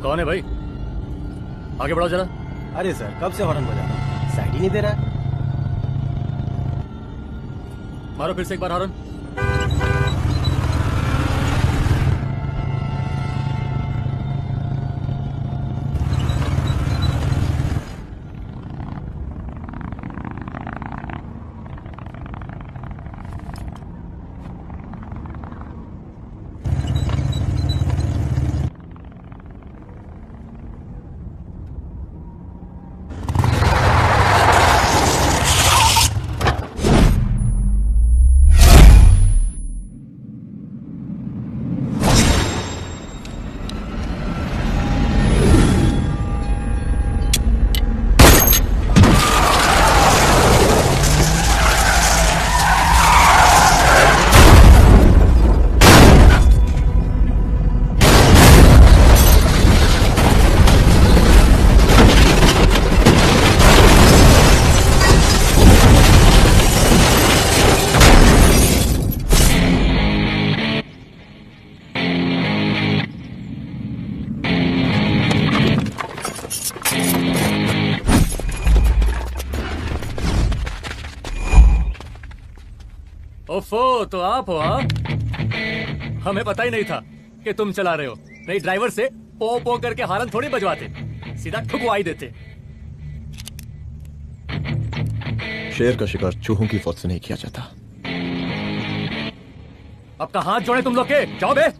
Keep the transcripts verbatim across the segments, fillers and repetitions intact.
कौन है भाई? आगे बढ़ाओ जरा। अरे सर कब से हॉर्न बजा रहा हूं, साइड ही नहीं दे रहा है। मारो फिर से एक बार हॉर्न। ओफो, तो आप हो? हाँ, हमें पता ही नहीं था कि तुम चला रहे हो। नहीं, ड्राइवर से पो पो करके हॉर्न थोड़ी बजवाते, सीधा ठुकवाई देते। शेर का शिकार चूहों की फौज से नहीं किया जाता। अब का हाथ जोड़े तुम लोग के, जाओ बे।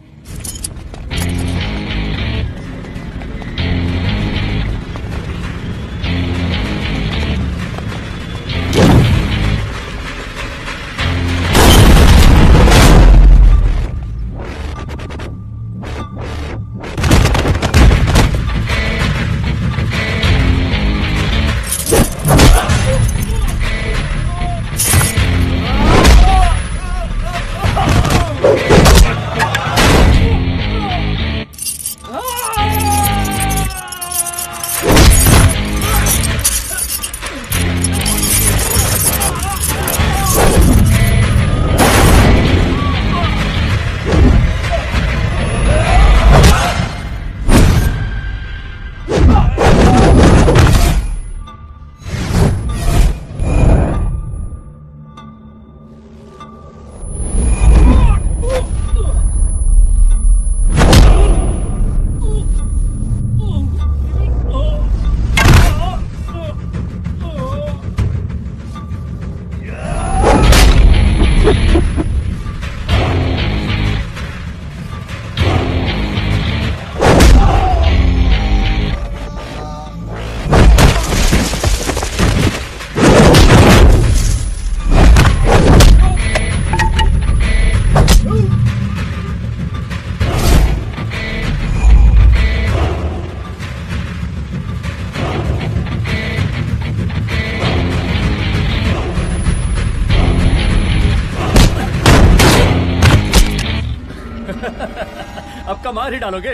मार ही डालोगे?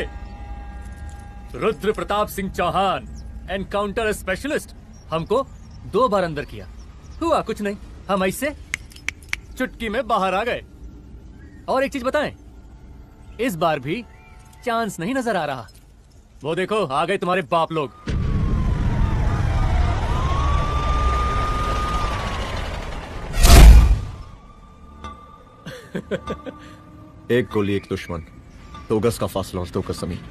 रुद्र प्रताप सिंह चौहान, एनकाउंटर स्पेशलिस्ट, हमको दो बार अंदर किया, हुआ कुछ नहीं। हम ऐसे चुटकी में बाहर आ गए। और एक चीज बताएं, इस बार भी चांस नहीं नजर आ रहा। वो देखो आ गए तुम्हारे बाप लोग। एक गोली एक दुश्मन, दो गज का फासला और दो गज जमीन।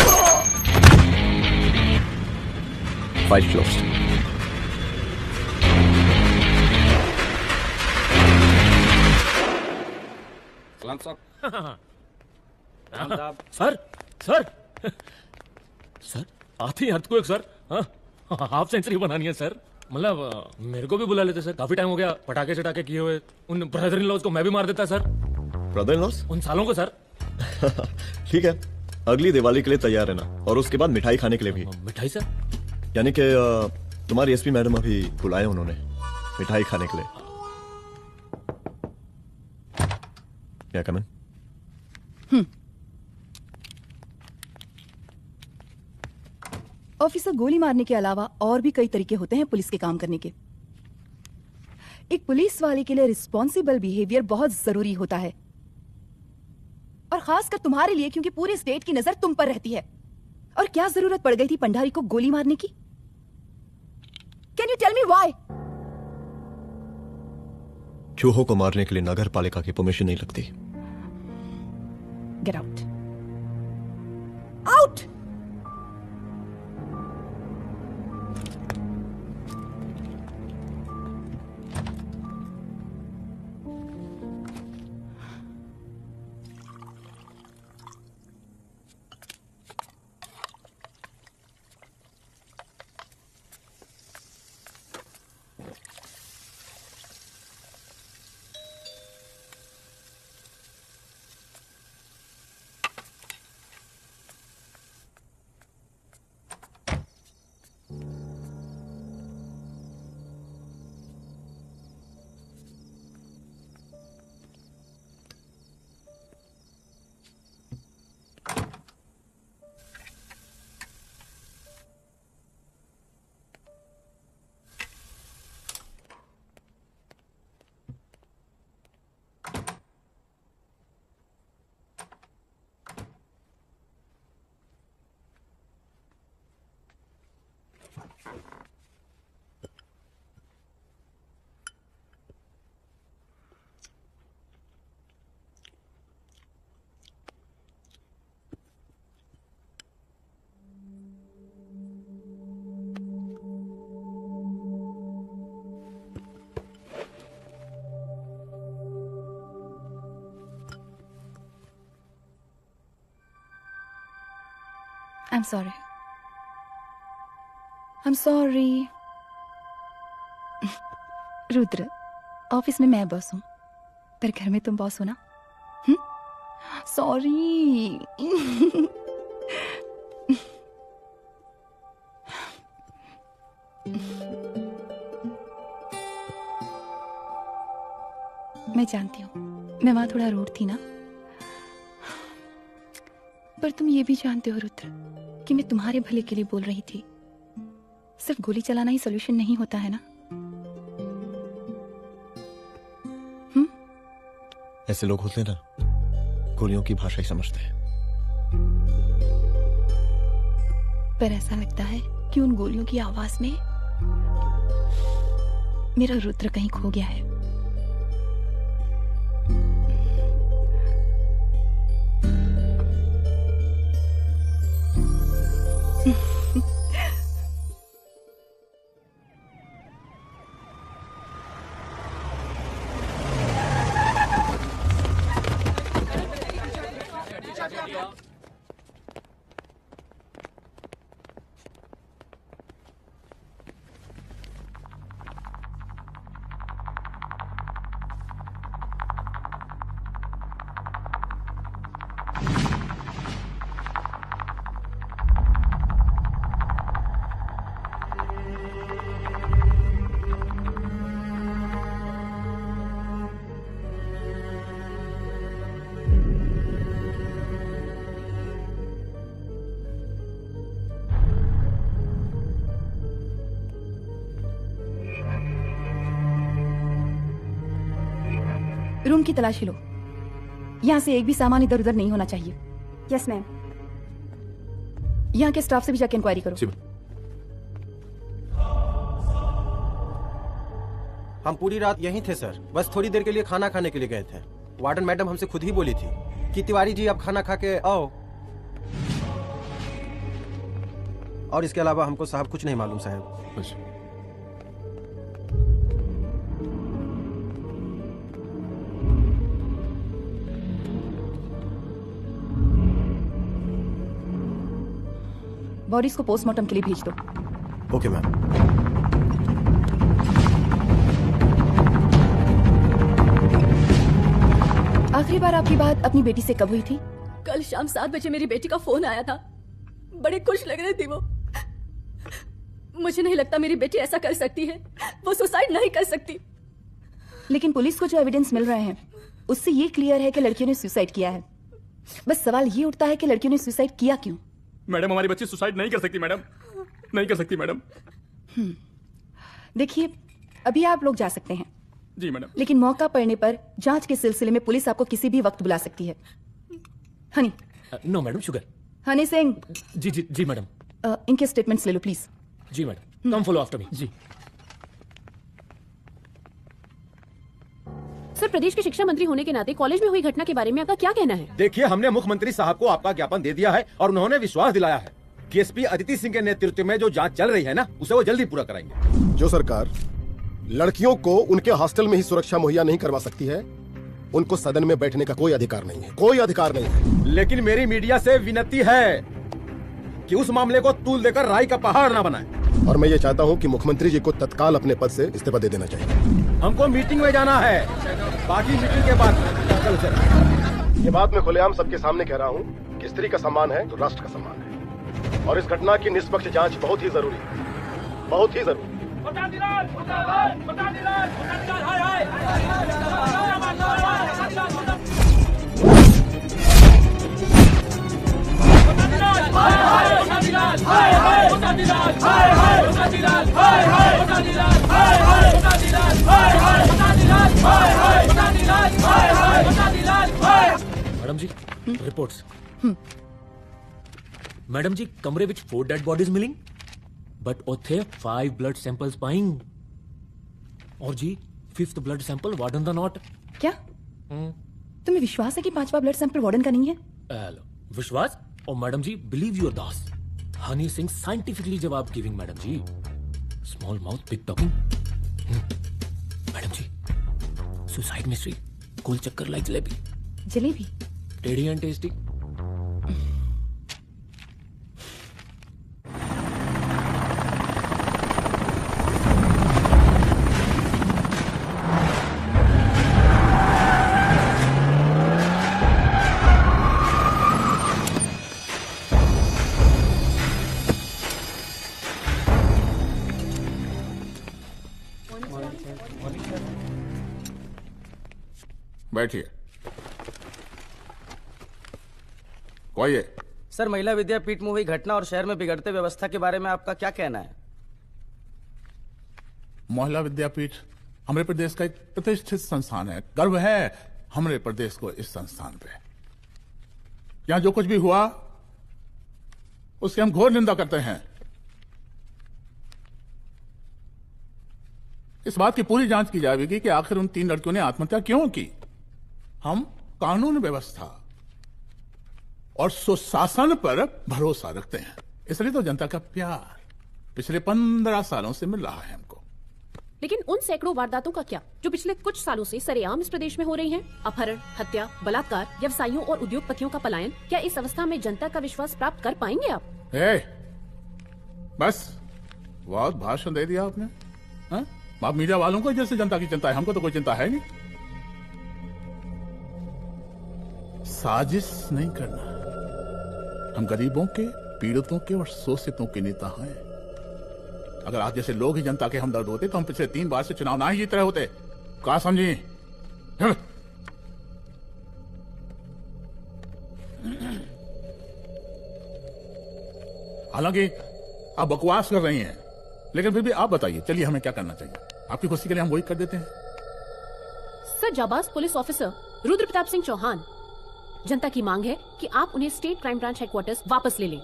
Fight closed. सलाम साहब। सर सर सर आते ही अर्थक्वेक सर। हाफ सेंचुरी बनानी है सर। मतलब मेरे को भी बुला लेते सर, काफी टाइम हो गया पटाखे चटाखे किए हुए। उन ब्रदर इन लॉज को मैं भी मार देता सर। Brother in laws? उन सालों को सर। ठीक है, अगली दिवाली के लिए तैयार रहना, और उसके बाद मिठाई खाने के लिए भी। मिठाई सर? यानी कि तुम्हारी एसपी मैडम अभी बुलाए उन्होंने मिठाई खाने के लिए। क्या कमेंट? हम्म। ऑफिसर, गोली मारने के अलावा और भी कई तरीके होते हैं पुलिस के काम करने के। एक पुलिस वाले के लिए रिस्पॉन्सिबल बिहेवियर बहुत जरूरी होता है, और खासकर तुम्हारे लिए, क्योंकि पूरी स्टेट की नजर तुम पर रहती है। और क्या जरूरत पड़ गई थी पंडारी को गोली मारने की? Can you tell me why? चूहों को मारने के लिए नगर पालिका की परमिशन नहीं लगती। Get out. Out! I'm sorry. I'm sorry. Rudra, office में मैं बॉस हूँ, पर घर में तुम बॉस हो ना? हम्म? सॉरी। मैं जानती हूँ, मैं वहां थोड़ा रूड थी ना, पर तुम ये भी जानते हो रुद्र कि मैं तुम्हारे भले के लिए बोल रही थी। सिर्फ गोली चलाना ही सॉल्यूशन नहीं होता है ना? हम्म? ऐसे लोग होते हैं ना, गोलियों की भाषा ही समझते हैं। पर ऐसा लगता है कि उन गोलियों की आवाज में मेरा रुद्र कहीं खो गया है। रूम की तलाशी लो। यहाँ से एक भी सामान इधर उधर नहीं होना चाहिए। Yes ma'am. यहाँ के स्टाफ से भी जाके इंक्वायरी करो। हम पूरी रात यहीं थे सर, बस थोड़ी देर के लिए खाना खाने के लिए गए थे। वार्डन मैडम हमसे खुद ही बोली थी कि तिवारी जी आप खाना खा के आओ, और इसके अलावा हमको साहब कुछ नहीं मालूम साहब। बॉडीज को पोस्टमार्टम के लिए भेज दो। Okay ma'am. आखिरी बार आपकी बात अपनी बेटी से कब हुई थी? कल शाम सात बजे मेरी बेटी का फोन आया था। बड़े खुश लग रही थी वो। मुझे नहीं लगता मेरी बेटी ऐसा कर सकती है। वो सुसाइड नहीं कर सकती। लेकिन पुलिस को जो एविडेंस मिल रहे हैं उससे ये क्लियर है कि लड़कियों ने सुसाइड किया है। बस सवाल ये उठता है कि लड़कियों ने सुसाइड किया क्यों? मैडम हमारी बच्ची सुसाइड नहीं कर सकती मैडम, नहीं कर सकती मैडम। देखिए, अभी आप लोग जा सकते हैं। जी मैडम। लेकिन मौका पड़ने पर जांच के सिलसिले में पुलिस आपको किसी भी वक्त बुला सकती है। Honey. No madam, sugar. Honey Singh, जी जी जी मैडम। अ, इनके स्टेटमेंट्स ले लो प्लीज। जी madam, come follow after me. जी। सर, प्रदेश के शिक्षा मंत्री होने के नाते कॉलेज में हुई घटना के बारे में आपका क्या कहना है? देखिए, हमने मुख्यमंत्री साहब को आपका ज्ञापन दे दिया है और उन्होंने विश्वास दिलाया है कि एसपी अदिति सिंह के नेतृत्व में जो जांच चल रही है ना, उसे वो जल्दी पूरा कराएंगे। जो सरकार लड़कियों को उनके हॉस्टल में ही सुरक्षा मुहैया नहीं करवा सकती है, उनको सदन में बैठने का कोई अधिकार नहीं है, कोई अधिकार नहीं है। लेकिन मेरी मीडिया से विनती है कि उस मामले को तूल देकर राई का पहाड़ ना बनाए। और मैं ये चाहता हूँ कि मुख्यमंत्री जी को तत्काल अपने पद से इस्तीफा दे देना चाहिए। हमको मीटिंग में जाना है, बाकी मीटिंग के बाद चल चल। ये बात मैं खुलेआम सबके सामने कह रहा हूँ कि स्त्री का सम्मान है तो राष्ट्र का सम्मान है, और इस घटना की निष्पक्ष जांच बहुत ही जरूरी है, बहुत ही जरूरी। मैडम जी, रिपोर्ट्स। मैडम जी, कमरे विच फोर डेड बॉडीज मिलिंग, बट उथे फाइव ब्लड सैंपल्स पाइंग। और जी, फिफ्थ ब्लड सैंपल वार्डन दा नॉट। क्या तुम्हें विश्वास है कि पांचवा ब्लड सैंपल वार्डन का नहीं है? हेलो, विश्वास? और मैडम जी, बिलीव योर दास, हनी सिंह साइंटिफिकली जवाब गिविंग। मैडम जी, small mouth big talking. Madam जी, सुसाइड मिस्ट्री, गोल चक्कर लाइक जलेबी। जलेबी टेढ़ी एंड टेस्टी। बैठिए। कोई है? सर, महिला विद्यापीठ में हुई घटना और शहर में बिगड़ते व्यवस्था के बारे में आपका क्या कहना है? महिला विद्यापीठ हमारे प्रदेश का एक प्रतिष्ठित संस्थान है। गर्व है हमारे प्रदेश को इस संस्थान पे। यहां जो कुछ भी हुआ उसकी हम घोर निंदा करते हैं। इस बात की पूरी जांच की जाएगी कि आखिर उन तीन लड़कियों ने आत्महत्या क्यों की। हम कानून व्यवस्था और सुशासन पर भरोसा रखते हैं, इसलिए तो जनता का प्यार पिछले पंद्रह सालों से मिल रहा है हमको। लेकिन उन सैकड़ों वारदातों का क्या जो पिछले कुछ सालों से सरेआम इस प्रदेश में हो रही हैं? अपहरण, हत्या, बलात्कार, व्यवसायियों और उद्योगपतियों का पलायन। क्या इस अवस्था में जनता का विश्वास प्राप्त कर पाएंगे आप? ए, बस बहुत भाषण दे दिया आपने। हा? आप मीडिया वालों को जैसे जनता की चिंता है, हमको तो कोई चिंता है नहीं। साजिश नहीं करना। हम गरीबों के, पीड़ितों के और शोषितों के नेता हैं। अगर आप जैसे लोग ही जनता के हमदर्द होते तो हम पिछले तीन बार से चुनाव ना ही जीत रहे होते। कहा समझी? हालांकि आप बकवास कर रही हैं, लेकिन फिर भी आप बताइए, चलिए हमें क्या करना चाहिए? आपकी खुशी के लिए हम वही कर देते हैं। सर, जाबाज पुलिस ऑफिसर रुद्र प्रताप सिंह चौहान, जनता की मांग है कि आप उन्हें स्टेट क्राइम ब्रांच हेडक्वार्टर्स वापस ले लें।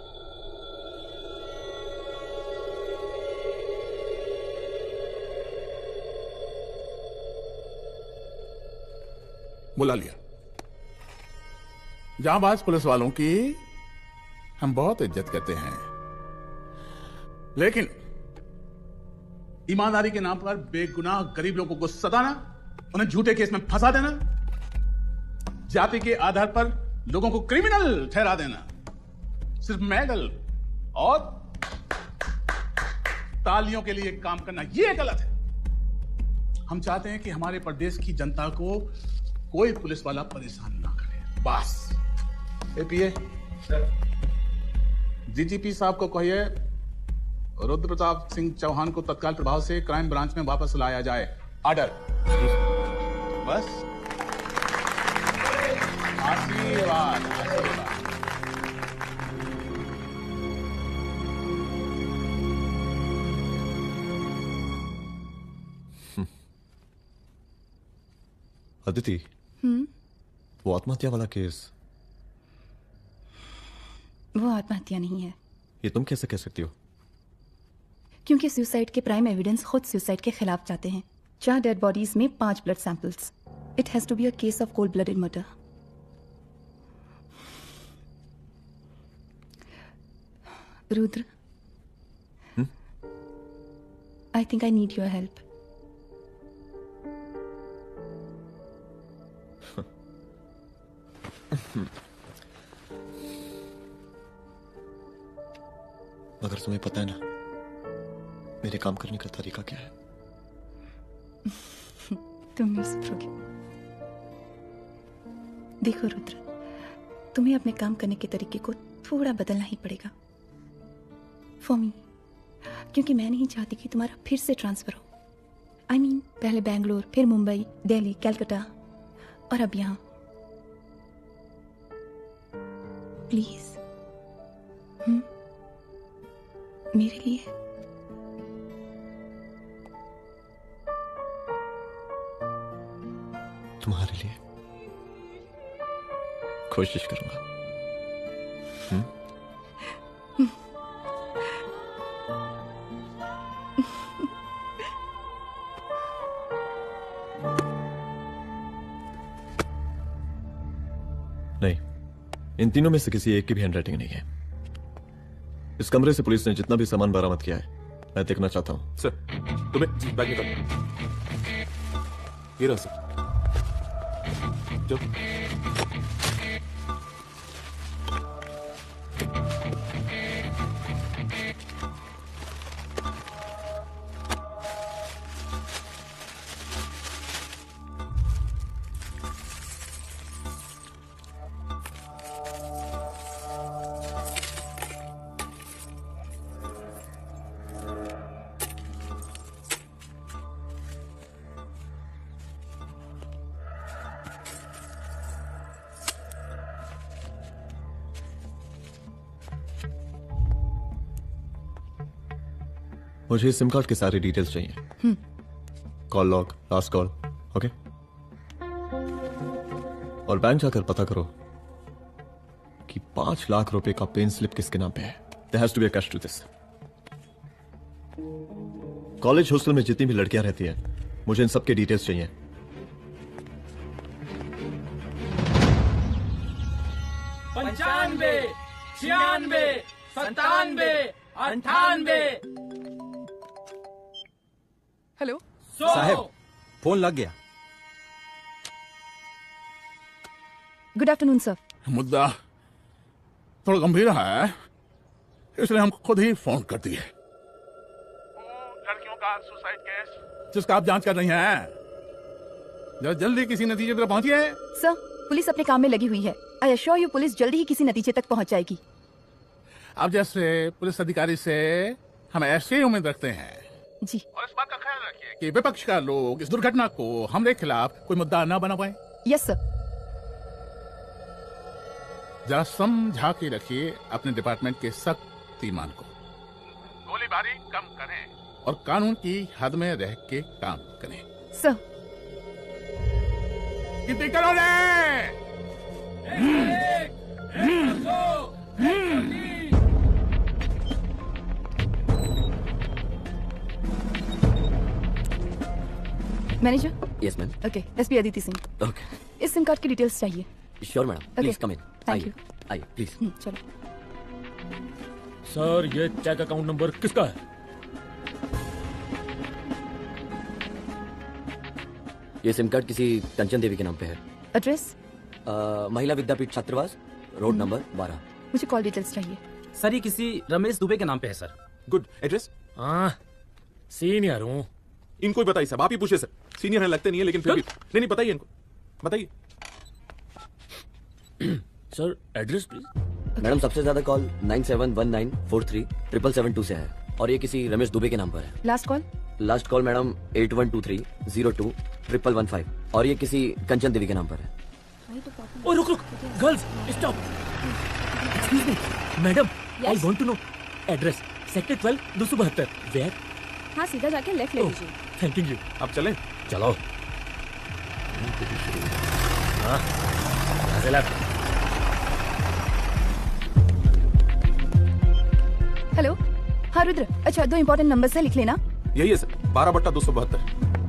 बुला लिया। जाबाज पुलिस वालों की हम बहुत इज्जत करते हैं, लेकिन ईमानदारी के नाम पर बेगुनाह गरीब लोगों को सताना, उन्हें झूठे केस में फंसा देना, जाति के आधार पर लोगों को क्रिमिनल ठहरा देना, सिर्फ मेडल और तालियों के लिए काम करना, यह गलत है। हम चाहते हैं कि हमारे प्रदेश की जनता को कोई पुलिस वाला परेशान ना करे, बस। एपीए डीजीपी साहब को कहिए रुद्र प्रताप सिंह चौहान को तत्काल प्रभाव से क्राइम ब्रांच में वापस लाया जाए। ऑर्डर। बस। आशीर्वाद, आशीर्वाद। अदिति, हम्म वो आत्महत्या वाला केस वो आत्महत्या नहीं है। ये तुम कैसे कह सकती हो? क्योंकि सुसाइड के प्राइम एविडेंस खुद सुसाइड के खिलाफ जाते हैं। चार डेड बॉडीज में पांच blood samples. It has to be a case of cold blooded murder. Rudra, I think I need your help. मगर तुम्हें पता है ना मेरे काम करने का तरीका क्या है? तुम मेरे से प्रोगे। देखो रुद्र, तुम्हें अपने काम करने के तरीके को थोड़ा बदलना ही पड़ेगा फॉर मी, क्योंकि मैं नहीं चाहती कि तुम्हारा फिर से ट्रांसफर हो। आई I मीन mean, पहले बैंगलोर, फिर मुंबई, दिल्ली, कलकत्ता और अब यहां। प्लीज हम्म मेरे लिए। तुम्हारे लिए कोशिश करूंगा। हम्म नहीं, इन तीनों में से किसी एक की भी हैंडराइटिंग नहीं है। इस कमरे से पुलिस ने जितना भी सामान बरामद किया है मैं देखना चाहता हूं। सर, तुम्हें बैग निकाल। ये रहा सर। जाओ। मुझे सिम कार्ड के सारे डिटेल्स चाहिए। Call log, last call, okay. और बैंक जाकर पता करो कि पांच लाख रुपए का पेन स्लिप किसके नाम पे है। There has to be a catch to this. College hostel में जितनी भी लड़कियां रहती हैं मुझे इन सब के डिटेल्स चाहिए। पंचानवे, छियानवे, सत्तानवे, अंठानवे। हेलो साहब, फोन लग गया। Good afternoon sir. मुद्दा थोड़ा गंभीर है, इसलिए हम खुद ही फोन कर दिए। लड़कियों का सुसाइड केस जिसका आप जांच कर रही हैं, जरा जल्दी किसी नतीजे पर पहुंचिए। सर, पुलिस अपने काम में लगी हुई है। आई एश्योर यू पुलिस जल्दी ही किसी नतीजे तक पहुंच जाएगी। आप जैसे पुलिस अधिकारी से हम ऐसे ही उम्मीद रखते हैं जी। और इस बात का ख्याल रखिए कि विपक्ष का लोग इस दुर्घटना को हमारे खिलाफ कोई मुद्दा न बना पाए। Yes sir. जरा समझा के रखिए अपने डिपार्टमेंट के सख्त ईमान को। गोलीबारी कम करें और कानून की हद में रह के काम करें। सर। कितनी करोगे? Manager. Yes ma'am. Okay, SP Aditi Singh. Okay. इस सिम कार्ड की डिटेल्स चाहिए। Sure madam, please come in. Thank you. आइए प्लीज। चलो। सर, ये चेक अकाउंट नंबर किसका है? ये सिम कार्ड किसी कंचन देवी के नाम पे है। एड्रेस? महिला विद्यापीठ छात्रावास, रोड नंबर बारह। मुझे कॉल डिटेल्स चाहिए। सर, ये किसी रमेश दुबे के नाम पे है सर। गुड। एड्रेस? हाँ, सीनियर हूँ। इनको ही बताइए साहब, आप ही पूछिए सर। सीनियर है लगते नहीं है, लेकिन फिर भी नहीं नहीं बताइए इनको, बताइए। Sir, address please. मैडम, सबसे ज्यादा call nine seven one nine four three triple seven two से है और ये किसी रमेश दुबे के नाम पर है। Last call? Last call madam eight one two three zero two triple one five और ये किसी कंचन देवी के नाम पर है। ओ रुक रुक, girls stop. Excuse me madam, I want to know address. Sector twelve दो सौ बहत्तर। वेयर? हाँ, सीधा जाके लेफ्ट ले लीजिए। Thank you. आप चलें? चलो। हाँ, यहाँ से लेफ्ट। हेलो, हाँ रुद्र, अच्छा दो इम्पोर्टेंट नंबर से लिख लेना। यही है सर, बारह बट्टा दो सौ बहत्तर।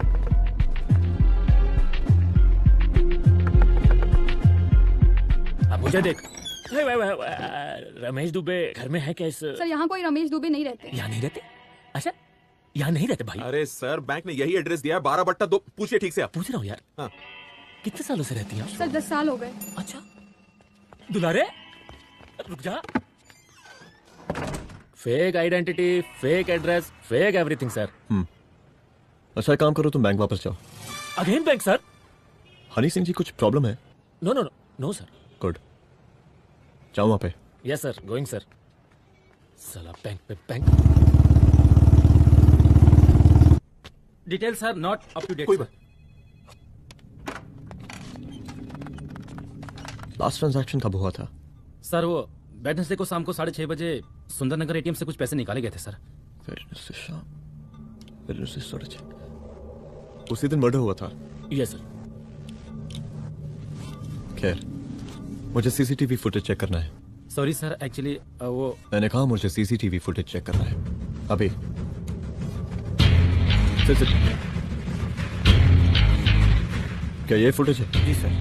अब मुझे देख। वे, वे, वे, रमेश दुबे घर में है क्या? इस सर यहाँ कोई रमेश दुबे नहीं रहते। यहाँ नहीं रहते? अच्छा, यहाँ नहीं रहते भाई। अरे सर, बैंक ने यही एड्रेस दिया है, बारह बट्टा दो। पूछिए ठीक से आप। पूछ रहा हूँ यार। हाँ। कितने सालों से रहती हैं? सर दस साल हो गए। अच्छा, दुलारे रुक जा। Fake identity, fake address, fake everything sir. हम्म अच्छा, एक काम करो, तुम बैंक वापस जाओ। Again bank sir? Honey Singh जी, कुछ प्रॉब्लम है? No no no no sir. Good, जाओ वहां पे। Yes sir, going sir. साला बैंक पे bank. Detail sir not up to date. कोई बात। लास्ट ट्रांजैक्शन कब हुआ था? सर वो वेडनेसडे को शाम को साढ़े छह बजे सुंदरनगर एटीएम से कुछ पैसे निकाले गए थे सर। वेडनेसडे शाम, वेडनेसडे साढ़े छह, उसी दिन मर्डर हुआ था? Yes sir. खैर, मुझे सीसीटीवी फुटेज चेक करना है। सॉरी सर, एक्चुअली वो मैंने कहा मुझे सीसीटीवी फुटेज चेक करना है अभी। सिर, सिर। क्या ये फुटेज है? जी सर।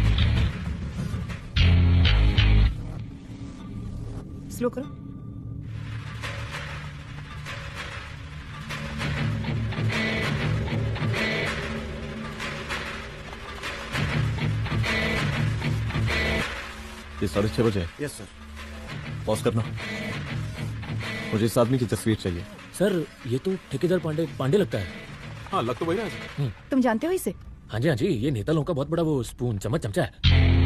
स्लो करो। ये साढ़े छह बजे? Yes sir. पॉज करना, मुझे इस आदमी की तस्वीर चाहिए। सर ये तो ठेकेदार पांडे पांडे लगता है। हाँ लग तो वही रहा है। तुम जानते हो इसे? हाँ जी हाँ जी, ये नेता लोगों का बहुत बड़ा वो स्पून चम्मच चमचा है।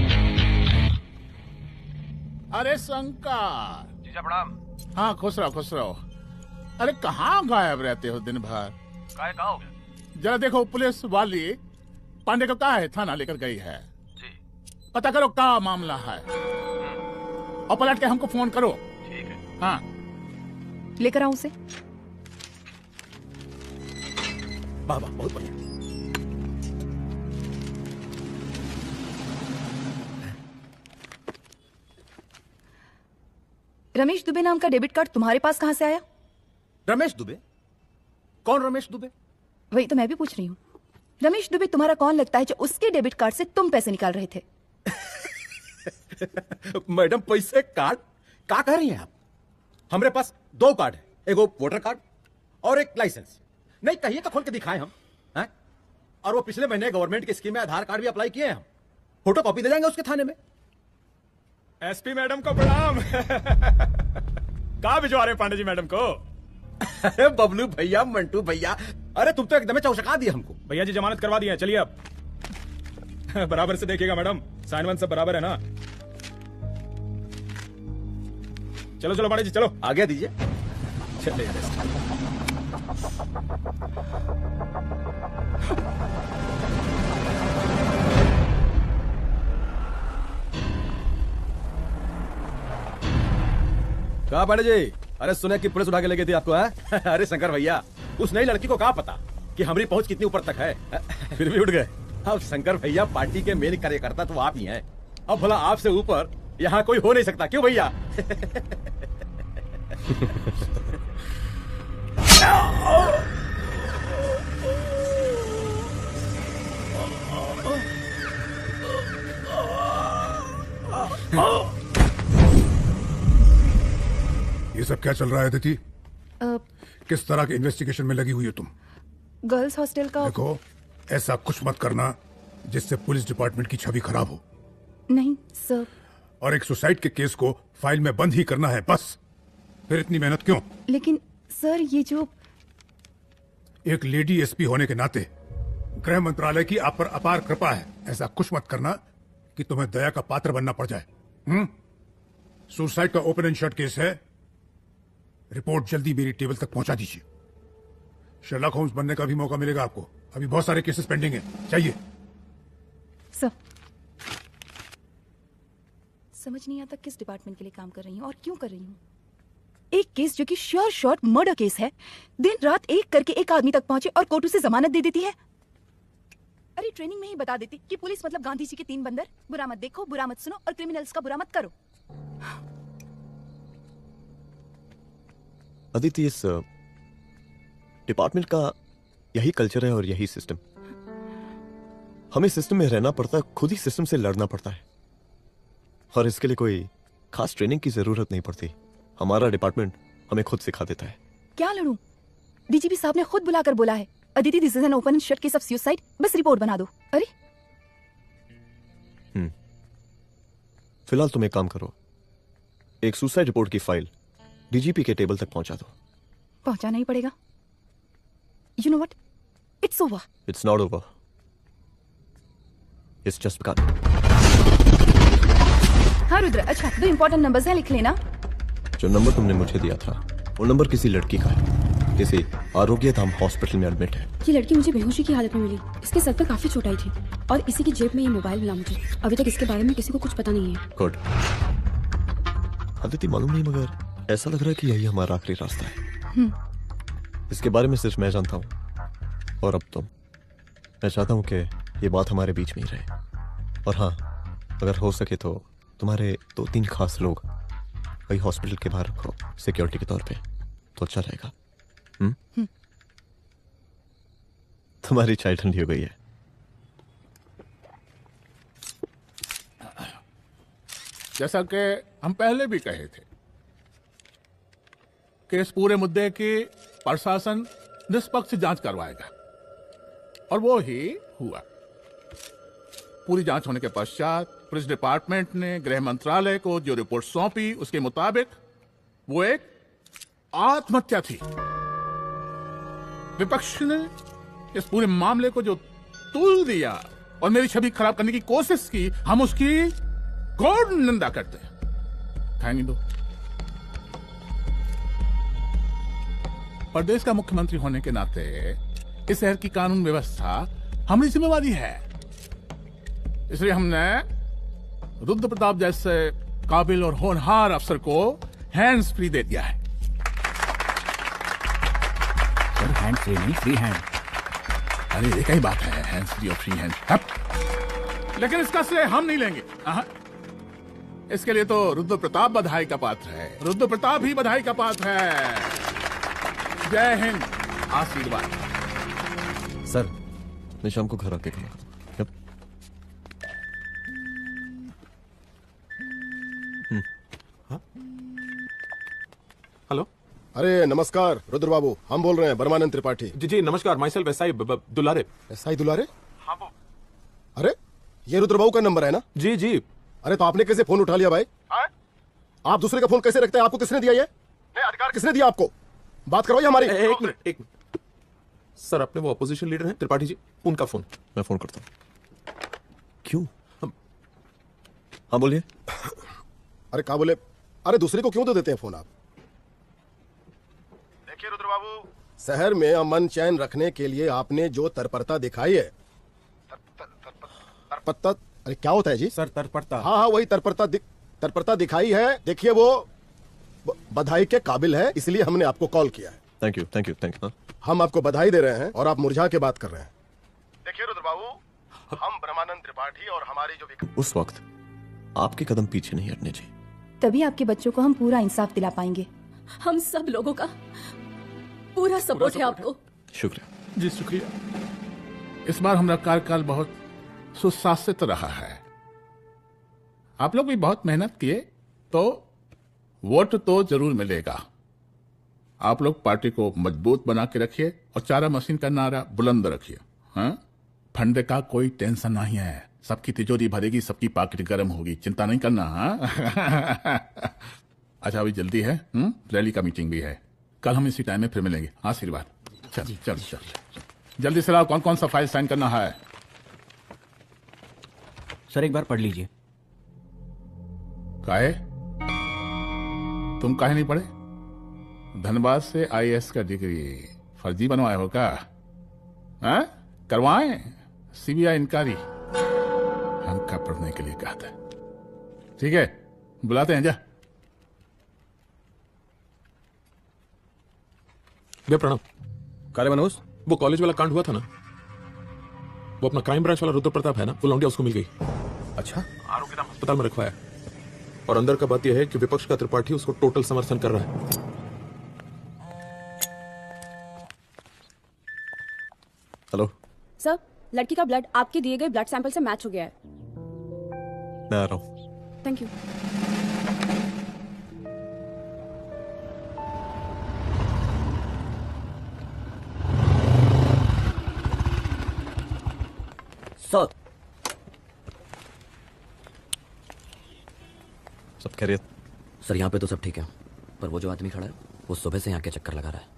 अरे शंकर। जीजा प्रणाम। हाँ खुश रहो खुश रहो। अरे कहाँ गायब रहते हो दिन भर? काय कहा हो गया? जरा देखो, पुलिस वाली पांडे को कहा है थाना लेकर गई है। जी। पता करो क्या मामला है और पलट के हमको फोन करो। ठीक है। हाँ लेकर आऊं उसे? वाह वाह, बहुत बढ़िया। रमेश दुबे नाम का डेबिट कार्ड तुम्हारे पास कहां से आया? रमेश दुबे? कौन रमेश दुबे? वही तो मैं भी पूछ रही हूँ। रमेश दुबे तुम्हारा कौन लगता है जो उसके डेबिट कार्ड से तुम पैसे निकाल रहे थे? मैडम पैसे कार्ड क्या कह रही हैं आप? हमारे पास दो कार्ड है, एक वो वोटर कार्ड और एक लाइसेंस। नहीं कहिए तो खोल के दिखाएं हम हैं? और वो पिछले महीने गवर्नमेंट की स्कीम में आधार कार्ड भी अप्लाई किए हैं हम। फोटो कॉपी दे जाएंगे उसके थाने में। एसपी मैडम को प्रणाम। कहाँ भिजवा रहे पांडे जी मैडम को? अरे बबलू भैया, मंटू भैया, अरे तुम तो एकदम चौसका दिए हमको। भैया जी जमानत करवा दिए, चलिए अब। बराबर से देखिएगा मैडम, साइन वन सब बराबर है ना? चलो चलो पांडे जी चलो। आगे दीजिए। चलिए। कहा पांडे जी? अरे सुने कि पुलिस उठा के ले गई थी आपको है? अरे शंकर भैया, उस नई लड़की को कहा पता कि हमारी पहुंच कितनी ऊपर तक है, फिर भी उठ गए। अब शंकर भैया पार्टी के मेन कार्यकर्ता तो आप ही हैं। अब भला आपसे ऊपर यहाँ कोई हो नहीं सकता, क्यों भैया? ये सब क्या चल रहा है अदिति? अ, किस तरह के इन्वेस्टिगेशन में लगी हुई हो तुम? गर्ल्स हॉस्टल का। देखो, ऐसा कुछ मत करना जिससे पुलिस डिपार्टमेंट की छवि खराब हो। नहीं सर। और एक सुसाइड के केस को फाइल में बंद ही करना है बस। फिर इतनी मेहनत क्यों? लेकिन सर ये जो एक लेडी एसपी होने के नाते गृह मंत्रालय की आप पर अपार कृपा है। ऐसा कुछ मत करना कि तुम्हें दया का पात्र बनना पड़ जाए। हम्म सुसाइड का ओपन एंड शट केस है। रिपोर्ट जल्दी मेरी टेबल तक पहुंचा दीजिए। शर्लॉक होम्स बनने का भी मौका मिलेगा आपको। अभी बहुत सारे केसेस पेंडिंग हैं। चाहिए सर। समझ नहीं आता किस डिपार्टमेंट के लिए काम कर रही हूँ और क्यों कर रही हूँ। एक केस जो कि श्योर शॉट मर्डर केस है, दिन रात एक करके एक आदमी तक पहुंचे और कोर्ट उसे जमानत दे देती है। अरे ट्रेनिंग में ही बता देती कि पुलिस मतलब गांधी जी के तीन बंदर, बुरा मत देखो, बुरा मत सुनो और क्रिमिनल्स का बुरा मत करो। अदिति, इस डिपार्टमेंट का यही कल्चर है और यही सिस्टम। हमें सिस्टम में रहना पड़ता है, खुद ही सिस्टम से लड़ना पड़ता है, और इसके लिए कोई खास ट्रेनिंग की जरूरत नहीं पड़ती। हमारा डिपार्टमेंट हमें खुद सिखा देता है। क्या लड़ूं? डीजीपी साहब ने खुद बुलाकर बोला है, Aditi this is an open and shut case of suicide, बस रिपोर्ट बना दो। अरे हम्म फिलहाल तुम एक काम करो, एक सुसाइड रिपोर्ट की फाइल डीजीपी के टेबल तक पहुंचा दो। पहुंचाना ही पड़ेगा। You know what, it's over. It's not over, it's just begun. हाँ रुद्र, अच्छा दो इंपॉर्टेंट नंबर्स हैं, लिख लेना। जो नंबर तुमने मुझे दिया था वो नंबर किसी लड़की का है, किसी आरोग्य धाम हॉस्पिटल में एडमिट है। ये लड़की मुझे बेहोशी की हालत में मिली, इसके सर पर काफी चोट आई थी और इसी की जेब में ये मोबाइल मिला मुझे। अभी तक इसके बारे में किसी को कुछ पता नहीं है। गुड। अदिति मालूम नहीं, मगर ऐसा लग रहा है कि यही हमारा आखिरी रास्ता है। इसके बारे में सिर्फ मैं जानता हूँ और अब तुम। मैं चाहता हूँ कि ये बात हमारे बीच में ही रहे, और हाँ, अगर हो सके तो तुम्हारे दो तीन खास लोग वही हॉस्पिटल के बाहर रखो सिक्योरिटी के तौर पे, तो अच्छा रहेगा। हम्म तुम्हारी चाय ठंडी हो गई है। जैसा कि हम पहले भी कहे थे कि इस पूरे मुद्दे की प्रशासन निष्पक्ष जांच करवाएगा, और वो ही हुआ। पूरी जांच होने के पश्चात पुलिस डिपार्टमेंट ने गृह मंत्रालय को जो रिपोर्ट सौंपी, उसके मुताबिक वो एक आत्महत्या थी। विपक्ष ने इस पूरे मामले को जो तूल दिया और मेरी छवि खराब करने की कोशिश की, हम उसकी घोर निंदा करते हैं। खाएंगे दो। प्रदेश का मुख्यमंत्री होने के नाते इस शहर की कानून व्यवस्था हमारी जिम्मेवारी है, इसलिए हमने रुद्र प्रताप जैसे काबिल और होनहार अफसर को हैंड्स फ्री दे दिया है। सर हैंड फ्री नहीं, फ्री हैंड। अरे एक ही बात है, हैंड्स फ्री और फ्री हैंड। लेकिन इसका श्रेय हम नहीं लेंगे। आहा। इसके लिए तो रुद्र प्रताप बधाई का पात्र है, रुद्र प्रताप ही बधाई का पात्र है। जय हिंद, आशीर्वाद। सर मैं शाम को घर आके खाऊंगा। हेलो। अरे नमस्कार रुद्र बाबू, हम बोल रहे हैं परमानंद त्रिपाठी। जी जी नमस्कार, myself SI Dulare. SI Dulare? हाँ वो। अरे ये रुद्र बाबू का नंबर है ना? जी जी। अरे तो आपने कैसे फोन उठा लिया भाई? हाँ? आप दूसरे का फोन कैसे रखते हैं? आपको किसने दिया ये? नहीं, अधिकार किसने दिया आपको? बात करवाइए हमारी। एक मिनट एक मिनट सर, अपने वो अपोजिशन लीडर हैं त्रिपाठी जी, उनका फोन। मैं फोन करता हूँ। क्यों? हाँ बोलिए। अरे क्या बोले? अरे दूसरे को क्यों दे देते हैं फोन आप? देखिए रुद्र बाबू, शहर में अमन चैन रखने के लिए आपने जो तत्परता दिखाई है, तत्परता, अरे क्या होता है जी? सर तत्परता। हाँ हाँ वही तत्परता दि, तत्परता दिखाई है। देखिए वो बधाई के काबिल है, इसलिए हमने आपको कॉल किया है। Thank you thank you thank you. हम आपको बधाई दे रहे हैं और आप मुरझा के बात कर रहे हैं। देखिए रुद्र बाबू, हम ब्रह्मानंद त्रिपाठी और हमारी जो उस वक्त आपके कदम पीछे नहीं हटने चाहिए, तभी आपके बच्चों को हम पूरा इंसाफ दिला पाएंगे। हम सब लोगों का पूरा सपोर्ट है आपको। शुक्रिया जी, शुक्रिया। इस बार हमारा कार्यकाल बहुत सुशासित रहा है। आप लोग भी बहुत मेहनत किए, तो वोट तो जरूर मिलेगा। आप लोग पार्टी को मजबूत बना के रखिए और चारा मशीन का नारा बुलंद रखिए। हाँ? फंड का कोई टेंशन नहीं है, सबकी तिजोरी भरेगी, सबकी पाकिट गर्म होगी, चिंता नहीं करना। हाँ? अच्छा अभी जल्दी है, हुँ? रैली का मीटिंग भी है, कल हम इसी टाइम में फिर मिलेंगे। आशीर्वाद। चल चल चल जल्दी से लाओ, कौन कौन सा फाइल साइन करना है? सर एक बार पढ़ लीजिए। काहे? तुम काहे नहीं पढ़े? धनबाद से आईएएस का डिग्री फर्जी बनवाए हो क्या? हाँ? करवाएं सीबीआई इंक्वायरी। हमका पढ़ने के लिए कहा था। ठीक है, बुलाते हैं। जा भैया प्रणाम। काले मनोज, वो कॉलेज वाला कांड हुआ था ना, वो अपना क्राइम ब्रांच वाला रुद्र प्रताप है ना, वो लौंडिया उसको मिल गई। अच्छा? आरोग्य धाम अस्पताल में रखवाया, और अंदर का बात यह है कि विपक्ष का त्रिपाठी उसको टोटल समर्थन कर रहा है। हेलो सर, लड़की का ब्लड आपके दिए गए ब्लड सैंपल से मैच हो गया है। मैं आ रहा हूँ। Thank you. सर सब खैरियत? सर यहाँ पे तो सब ठीक है, पर वो जो आदमी खड़ा है वो सुबह से यहाँ के चक्कर लगा रहा है।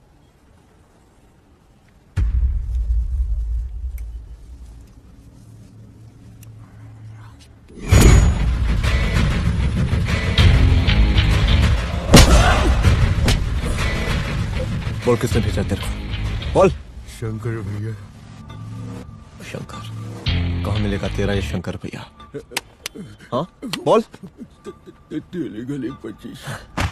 बोल किसने भेजा तेरे को? बोल। शंकर भैया। शंकर? कहाँ मिलेगा तेरा ये शंकर भैया? हाँ बोल। तेली गली पच्चीस।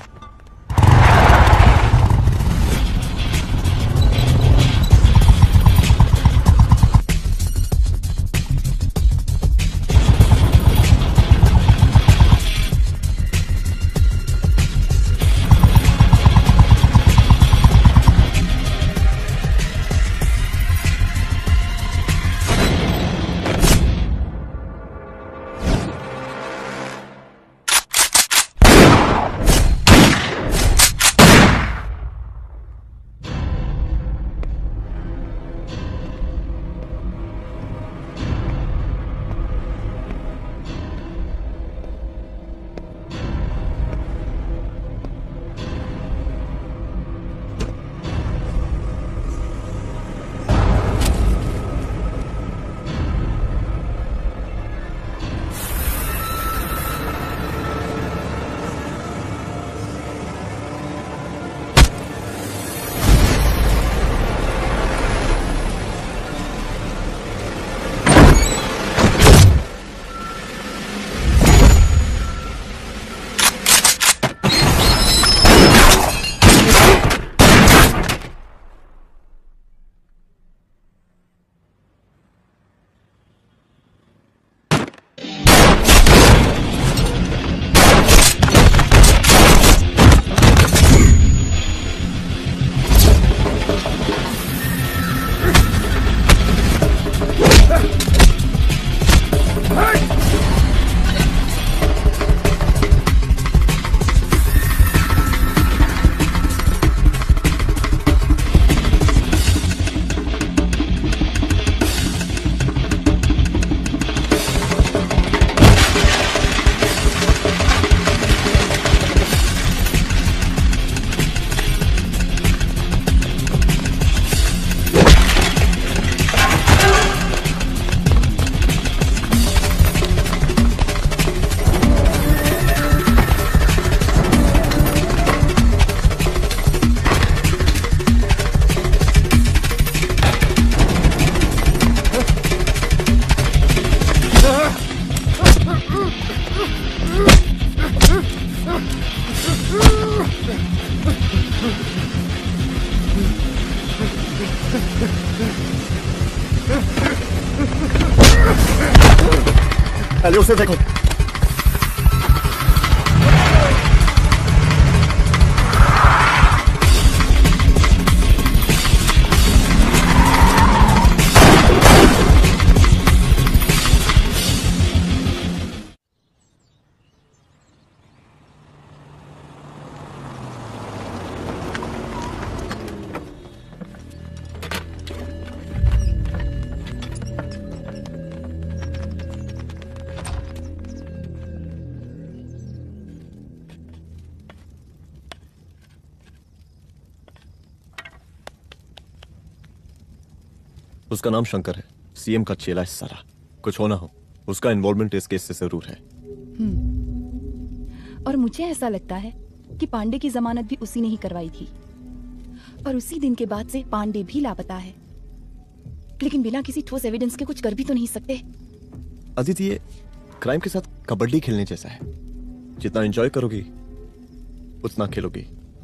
पहले उसे देखो। उसका नाम शंकर है, सीएम का चेला है सारा। कुछ हो ना हो, उसका इन्वॉल्वमेंट इस केस से जरूर है। और मुझे ऐसा लगता है कि पांडे की जमानत भी उसी ने ही करवाई थी, और उसी दिन के बाद से पांडे भी लापता है। लेकिन बिना किसी ठोस एविडेंस के कुछ कर भी तो नहीं सकते। अदिति, ये क्राइम के साथ कबड्डी खेलने जैसा है। जितना एंजॉय करोगी उतना खेलोगी,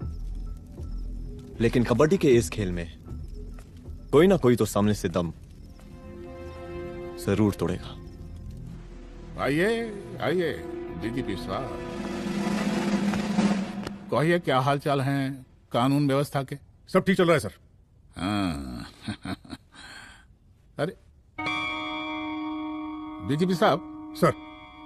लेकिन कबड्डी के इस खेल में कोई ना कोई तो सामने से दम जरूर तोड़ेगा। आइए आइए डीजीपी साहब, कहिए क्या हाल चाल हैं कानून व्यवस्था के? सब ठीक चल रहा है सर। हाँ अरे डीजीपी साहब। सर।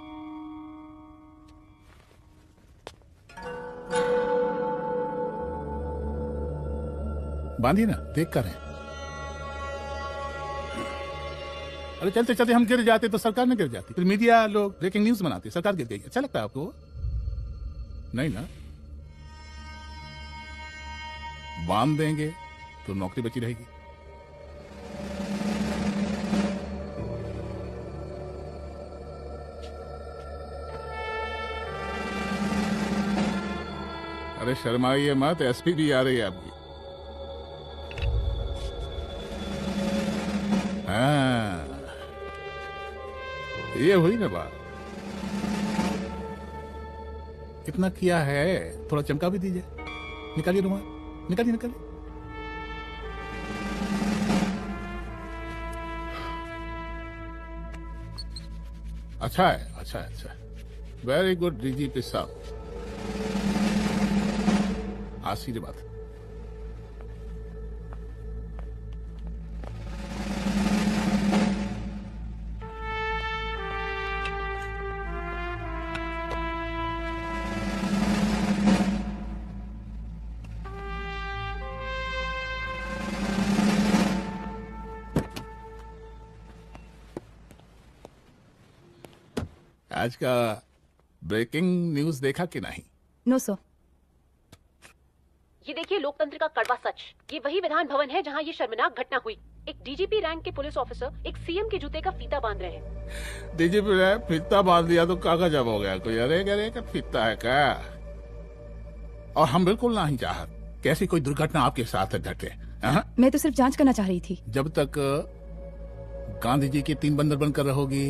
बांधिए ना, देख कर हैं। अरे चलते चलते हम गिर जाते तो सरकार नहीं गिर जाती, फिर मीडिया लोग ब्रेकिंग न्यूज बनाते, सरकार गिर गई। अच्छा लगता है आपको? नहीं ना। बांध देंगे तो नौकरी बची रहेगी। अरे शर्माइए मत, एसपी भी आ रही है आपकी। हाँ, ये हुई ना बात। कितना किया है, थोड़ा चमका भी दीजिए। निकालिए रुमाल, निकालिए निकालिए। अच्छा है, अच्छा है, अच्छा है। वेरी गुड डीजीपी साहब, आशीर्वाद। आज का ब्रेकिंग न्यूज देखा कि नहीं? No sir. ये देखिए लोकतंत्र का कड़वा सच। ये वही विधान भवन है जहाँ ये शर्मनाक घटना हुई। एक डीजीपी रैंक के पुलिस ऑफिसर एक सीएम के जूते का फीता बांध रहे हैं। डीजीपी ने फीता बांध दिया तो कागज जब हो गया कोई। अरे अरे का फीता है क्या? और हम बिल्कुल नहीं चाहते कैसी कोई दुर्घटना आपके साथ घटे। मैं तो सिर्फ जांच करना चाह रही थी। जब तक गांधी जी की तीन बंदर बनकर रहोगी,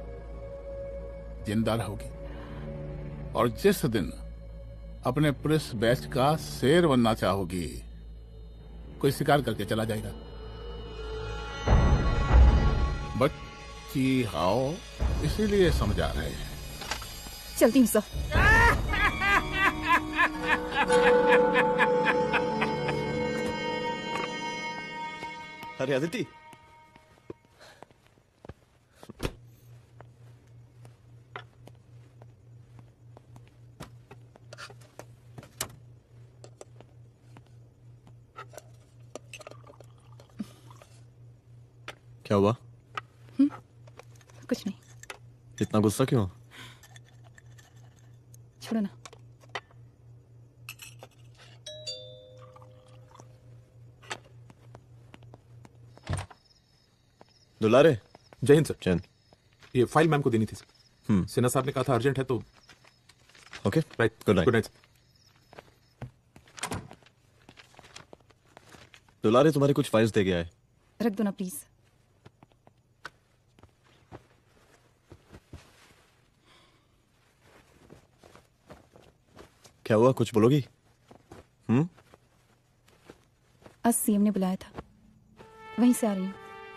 जिंदा रहोगी। और जिस दिन अपने पुलिस बैच का शेर बनना चाहोगी, कोई शिकार करके चला जाएगा। बच्ची हाओ, इसीलिए समझा रहे हैं। चलती हूँ सर। अरे अदिति, क्या हुआ? हुँ? कुछ नहीं। इतना गुस्सा क्यों? छोड़ो ना। दुलारे। जय हिंद सर। जय हिंद। ये फाइल मैम को देनी थी सर। हम्म। सिन्हा साहब ने कहा था अर्जेंट है तो। Okay, right. Good night. Good night. Dulare तुम्हारी कुछ फाइल्स दे गया है। रख दो ना प्लीज। क्या हुआ, कुछ बोलोगी? हम्म। आज सीएम ने बुलाया था, वहीं से आ रही हूँ।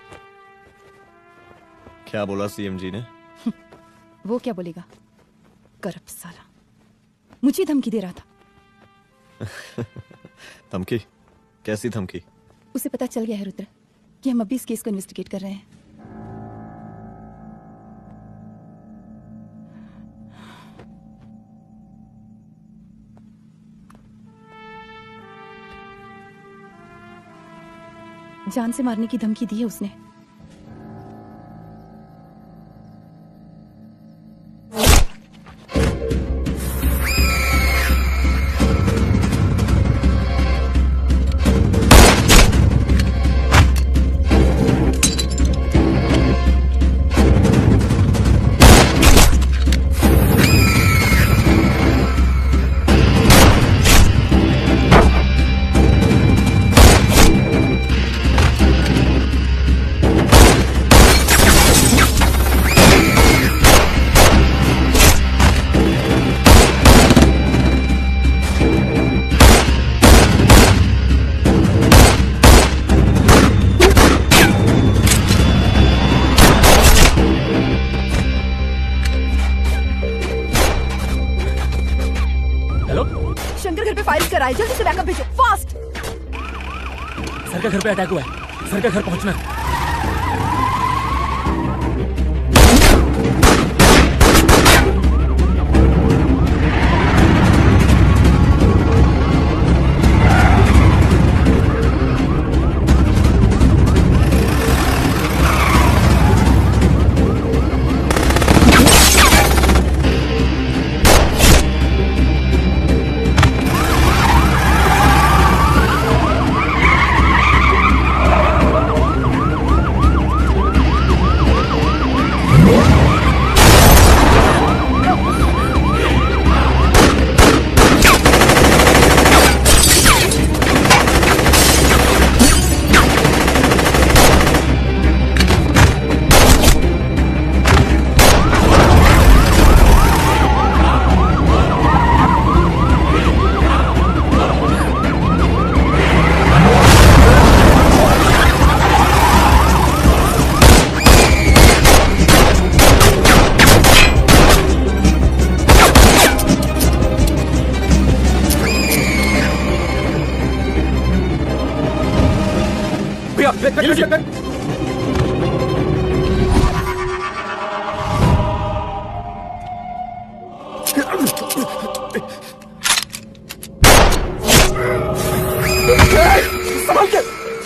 क्या बोला सीएम जी ने? वो क्या बोलेगा, करप्ट साला। मुझे धमकी दे रहा था। धमकी? कैसी धमकी? उसे पता चल गया है रुद्र कि हम अभी इस केस को इन्वेस्टिगेट कर रहे हैं। जान से मारने की धमकी दी है उसने। जल्दी से बैकअप भेजो, फास्ट। सर का घर पे अटैक हुआ है, सर का घर पहुंचना। भैया कट, कट, कट, कट। संभाल के।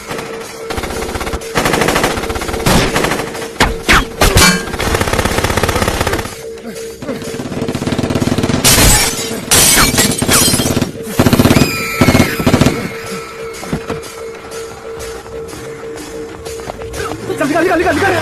निकाल निकाल निकाल निकाल।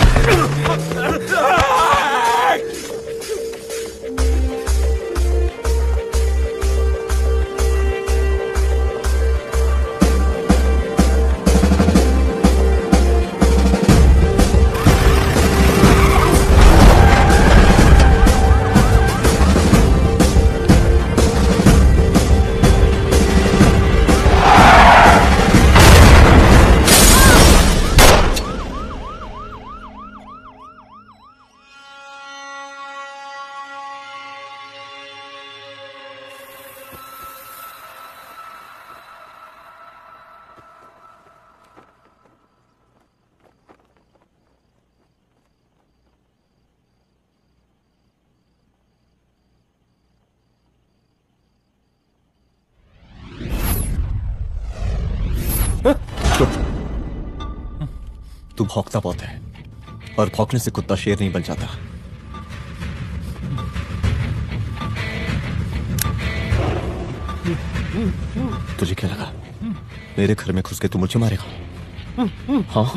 तू भौंकता बहुत है और भौंकने से कुत्ता शेर नहीं बन जाता। तुझे क्या लगा मेरे घर में घुस के तू मुझे मारेगा? हाँ?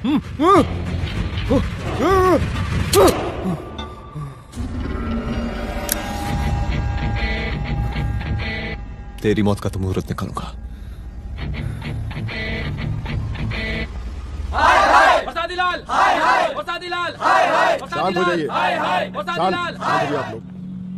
तेरी मौत का तो मुहूर्त निकालूंगा। वसादीलाल, हाय हाय वसादीलाल, हाय हाय शांत हो जाइए, हाय हाय शांत वसादीलाल, शांत हो जाइए आप लोग।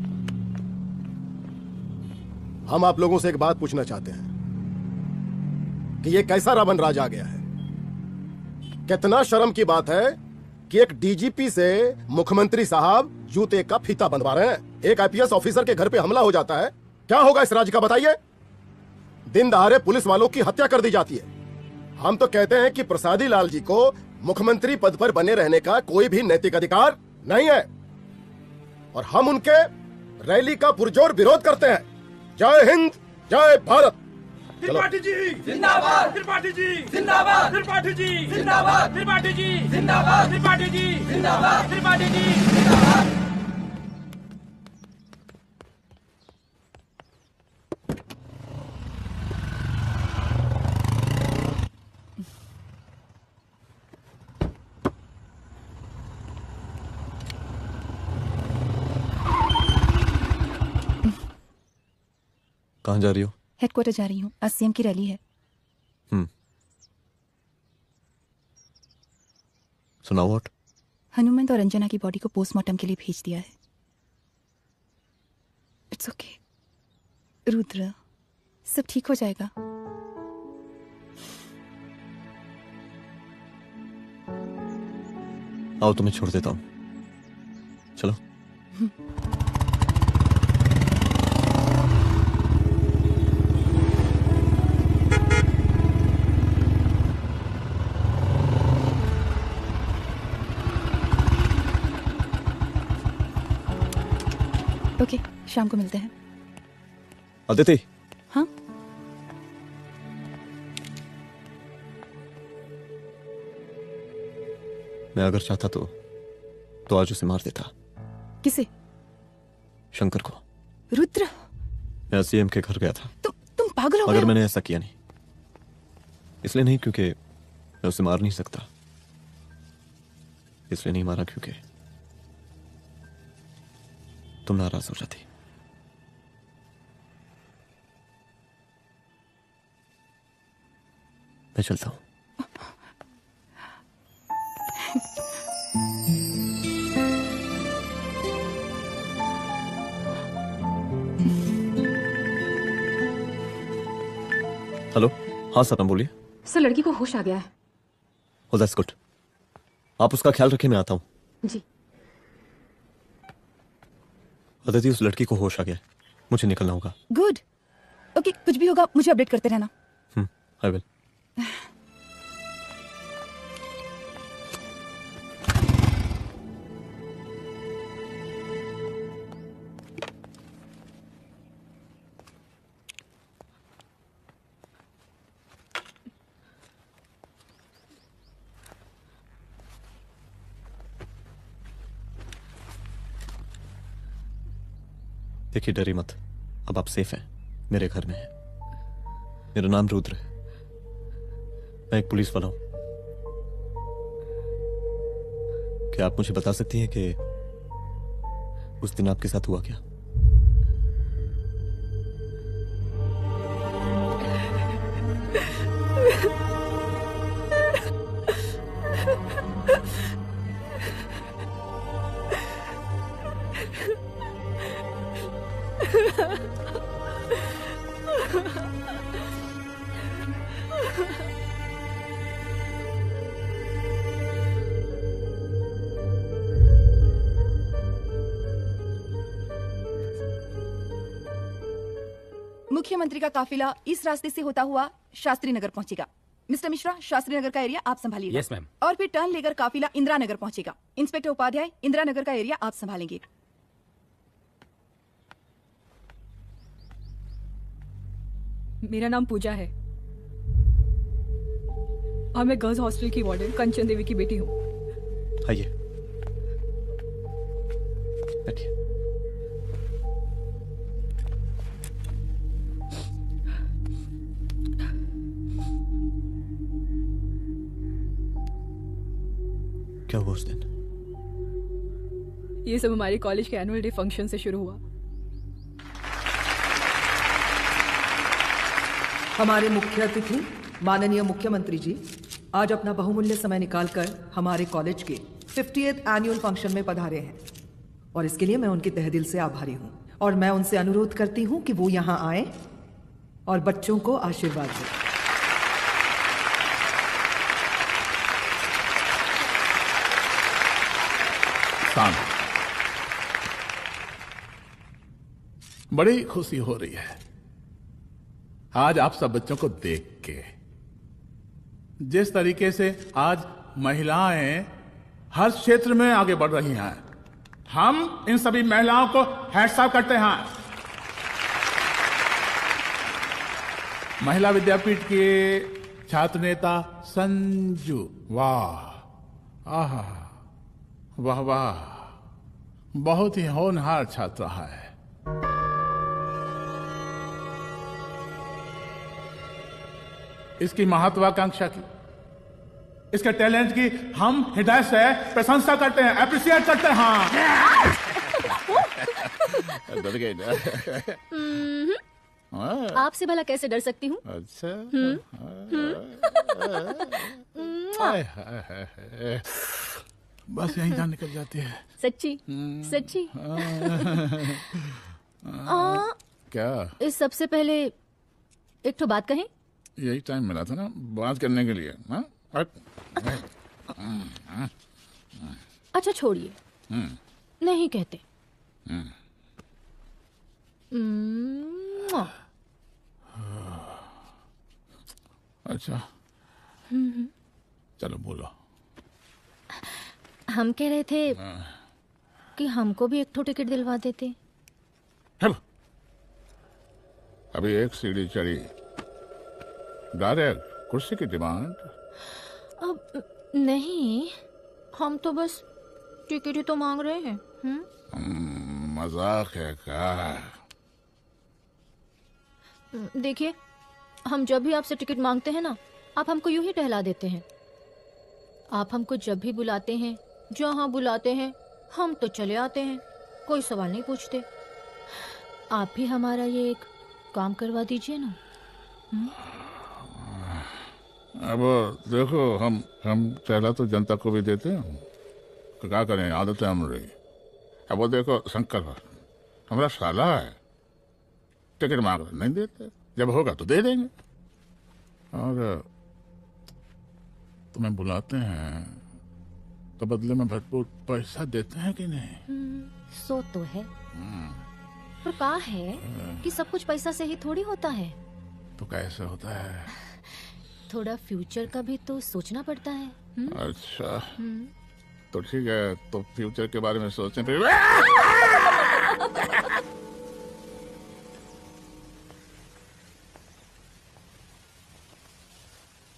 हम आप लोगों से एक बात पूछना चाहते हैं कि ये कैसा रावण राज आ गया है। कितना शर्म की बात है कि एक डीजीपी से मुख्यमंत्री साहब जूते का फीता बंधवा रहे हैं। एक आईपीएस ऑफिसर के घर पे हमला हो जाता है, क्या होगा इस राज्य का बताइए? दिन दहाड़े पुलिस वालों की हत्या कर दी जाती है। हम तो कहते हैं कि प्रसादी लाल जी को मुख्यमंत्री पद पर बने रहने का कोई भी नैतिक अधिकार नहीं है और हम उनके रैली का पुरजोर विरोध करते हैं। जय हिंद, जय भारत। त्रिपाठी जी जिंदाबाद, त्रिपाठी जी जिंदाबाद, त्रिपाठी जी जिंदाबाद, त्रिपाठी जी जिंदाबाद, त्रिपाठी जी जिंदाबाद, त्रिपाठी जी जिंदाबाद। कहाँ जा रही हो? हेडक्वार्टर जा रही हूँ, आज सीएम की रैली है। हम्म। सुनाओ व्हाट? हनुमंत और अंजना की बॉडी को पोस्टमार्टम के लिए भेज दिया है। इट्स ओके रुद्र, सब ठीक हो जाएगा। आओ तुम्हें छोड़ देता हूँ, चलो। ओके okay, शाम को मिलते हैं। अदिति। हाँ? मैं अगर चाहता तो तो आज उसे मार देता। किसे? शंकर को। रुद्र, मैं सीएम के घर गया था। तुम तुम पागल हो गए? मगर मैंने ऐसा किया नहीं, इसलिए नहीं क्योंकि मैं उसे मार नहीं सकता, इसलिए नहीं मारा क्योंकि तुम नाराज हो जाती। मैं चलता हूं। हेलो, हाँ सर, बोलिए। सर, लड़की को होश आ गया है। Oh, that's good. आप उसका ख्याल रखिए, मैं आता हूं। जी। अदिति, उस लड़की को होश आ गया, मुझे निकलना होगा। गुड। ओके, कुछ भी होगा मुझे अपडेट करते रहना। Hmm, I will. देखिए डरी मत, अब आप सेफ हैं, मेरे घर में हैं। मेरा नाम रुद्र है, मैं एक पुलिस वाला हूं। क्या आप मुझे बता सकती हैं कि उस दिन आपके साथ हुआ क्या? मुख्यमंत्री का काफिला इस रास्ते से होता हुआ शास्त्री नगर पहुंचेगा। मिस्टर मिश्रा, शास्त्री नगर का एरिया आप संभालिएगा। Yes ma'am. और फिर टर्न लेकर काफिला इंदिरा नगर पहुंचेगा। इंस्पेक्टर उपाध्याय, इंदिरा नगर का एरिया आप संभालेंगे। मेरा नाम पूजा है और मैं गर्ल्स हॉस्टल की वार्डन कंचन देवी की बेटी हूँ। आइए बैठिए। क्या हुआ उस दिन? ये सब हमारे कॉलेज के एनुअल डे फंक्शन से शुरू हुआ। हमारे मुख्य अतिथि माननीय मुख्यमंत्री जी आज अपना बहुमूल्य समय निकालकर हमारे कॉलेज के फिफ्टियथ एनुअल फंक्शन में पधारे हैं और इसके लिए मैं उनके तहे दिल से आभारी हूं और मैं उनसे अनुरोध करती हूं कि वो यहां आए और बच्चों को आशीर्वाद दें। बड़ी खुशी हो रही है आज आप सब बच्चों को देख के। जिस तरीके से आज महिलाएं हर क्षेत्र में आगे बढ़ रही हैं, हम इन सभी महिलाओं को हैट्स ऑफ करते हैं। महिला विद्यापीठ के छात्र नेता संजू, वाह आहा वाह वाह, बहुत ही होनहार छात्र है। इसकी महत्वाकांक्षा की, इसके टैलेंट की हम हृदय से प्रशंसा करते हैं, अप्रिशिएट करते हैं। आपसे भला कैसे डर सकती हूँ? अच्छा बस यहीं जान निकल जाती है। सच्ची सच्ची। आ, क्या? इस सबसे पहले एक तो बात कहें। यही टाइम मिला था ना बात करने के लिए। हाँ? अच्छा छोड़िए, नहीं कहते। अच्छा चलो बोलो। हम कह रहे थे कि हमको भी एक ठो टिकट दिलवा देते। अभी एक सीढ़ी चढ़ी, डायरेक्ट कुर्सी की डिमांड। अब नहीं, हम तो बस टिकट ही तो मांग रहे हैं। मजाक है का? देखिए, हम जब भी आपसे टिकट मांगते हैं ना, आप हमको यूं ही टहला देते हैं। आप हमको जब भी बुलाते हैं, जहां बुलाते हैं, हम तो चले आते हैं, कोई सवाल नहीं पूछते। आप भी हमारा ये एक काम करवा दीजिए ना। हुँ? अब देखो, हम हम चहला तो जनता को भी देते हैं, तो क्या करें, आदत है हमारी। अब वो देखो शंकर हमारा साला है, टिकट मांग नहीं देते, जब होगा तो दे देंगे। और तुम्हें बुलाते हैं तो बदले में भरपूर पैसा देते हैं कि नहीं? सो तो है, पर कहा है कि सब कुछ पैसा से ही थोड़ी होता है। तो कैसे होता है? थोड़ा फ्यूचर का भी तो सोचना पड़ता है। हुँ? अच्छा तो ठीक है, तो फ्यूचर के बारे में सोचें फिर।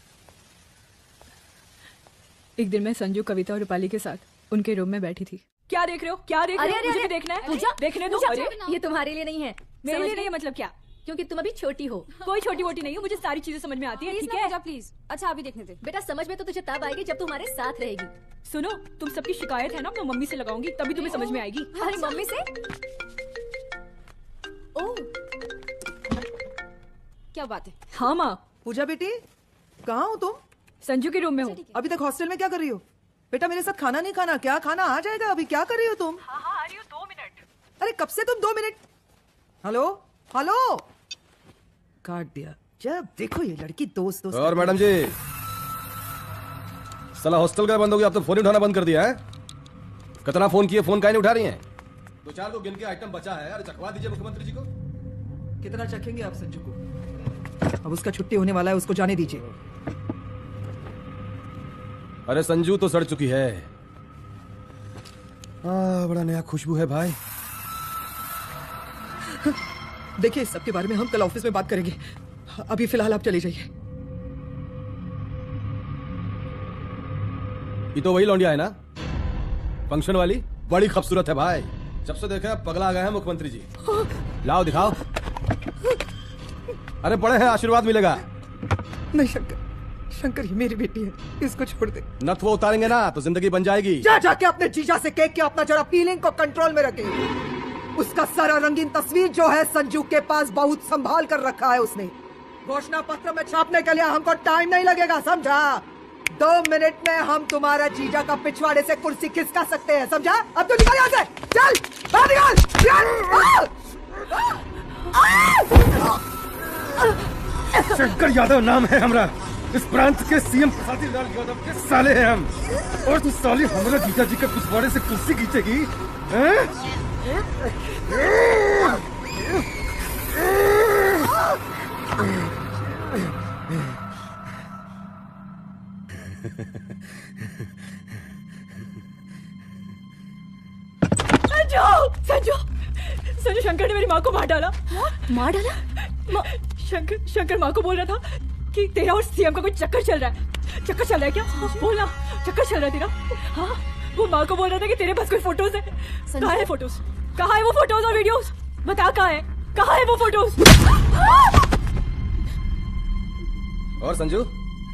एक दिन मैं संजू, कविता और रूपाली के साथ उनके रूम में बैठी थी। क्या देख रहे हो क्या देख अरे, रहे हो अरे, मुझे अरे, भी देखना है पूजा, देखने दो पूजा, अरे ये तुम्हारे लिए नहीं है। मेरे समझ लिए गई? नहीं है मतलब क्या क्योंकि तुम अभी छोटी हो। कोई छोटी वोटी नहीं हो मुझे सारी चीजें समझ में आती है ठीक है प्लीज अच्छा अभी देखने दे। बेटा समझ में तो तुझे तब आएगी जब तू हमारे साथ रहेगी। सुनो तुम सबकी शिकायत है ना मैं मम्मी से लगाऊंगी तभी तुम्हें समझ में आएगी। अरे मम्मी से? ओह क्या बात है। हाँ माँ। पूजा बेटी कहाँ हो तुम? संजू के रूम में हूँ। अभी तक हॉस्टल में क्या कर रही हो? बेटा मेरे साथ खाना नहीं खाना क्या खाना आ जाएगा अभी क्या कर रही हो तुम? हाँ हाँ आ रही हो दो मिनट। अरे कब से तुम दो मिनट? हेलो हेलो काट दिया। जब देखो ये लड़की दोस्त दोस्त। और मैडम जी साला हॉस्टल का बंद हो गया, आप तो फोन उठाना बंद कर दिया है। कितना फोन किए, फोन काहे नहीं उठा रही हैं? दो चार को गिन के आइटम बचा है, अरे चखवा दीजिए मुख्यमंत्री जी को। कितना चखेंगे आप संजू को? अब उसका छुट्टी होने वाला है उसको जाने दीजिए। अरे संजू तो सड़ चुकी है। आ, बड़ा नया खुशबू है भाई। देखिए इस सब के बारे में हम कल ऑफिस में बात करेंगे, अभी फिलहाल आप चले जाइए। ये तो वही लौंडिया है ना, फंक्शन वाली? बड़ी खूबसूरत है भाई, जब से देखा पगला गए हैं मुख्यमंत्री जी। लाओ दिखाओ। अरे बड़े हैं, आशीर्वाद मिलेगा। नहीं शंकर, शंकर ये मेरी बेटी है, इसको छोड़ दे। नथ वो उतारेंगे ना तो जिंदगी बन जाएगी। जा जाके अपने जीजा से कह के अपना जरा फीलिंग को कंट्रोल में रखे। उसका सारा रंगीन तस्वीर जो है संजू के पास बहुत संभाल कर रखा है उसने। घोषणा पत्र में छापने के लिए हमको टाइम नहीं लगेगा, समझा? दो मिनट में हम तुम्हारा जीजा का पिछवाड़े से कुर्सी खिसका सकते हैं, समझा? अब तो निकल यहाँ से, चल बाहर निकल, चल। शंकर यादव नाम है हमरा, इस प्रांत के सीएम प्रसादी लाल यादव के साले हैं हम, और तू साली हमारा जीजा जी के पिछवाड़े से कुर्सी खींचेगी? संजू संजू संजू शंकर ने मेरी माँ को मार डाला। मार डाला? माँ, शंकर शंकर माँ को बोल रहा था कि तेरा और सीएम का कोई चक्कर चल रहा है। चक्कर चल रहा है क्या? बोला चक्कर चल रहा है तेरा? हाँ वो माँ को बोल रहा था कि तेरे पास कोई फोटोज है। कहाँ है फोटोज? कहाँ है वो फोटोज और वीडियोस? बता कहाँ है, कहाँ है वो फोटोज? और संजू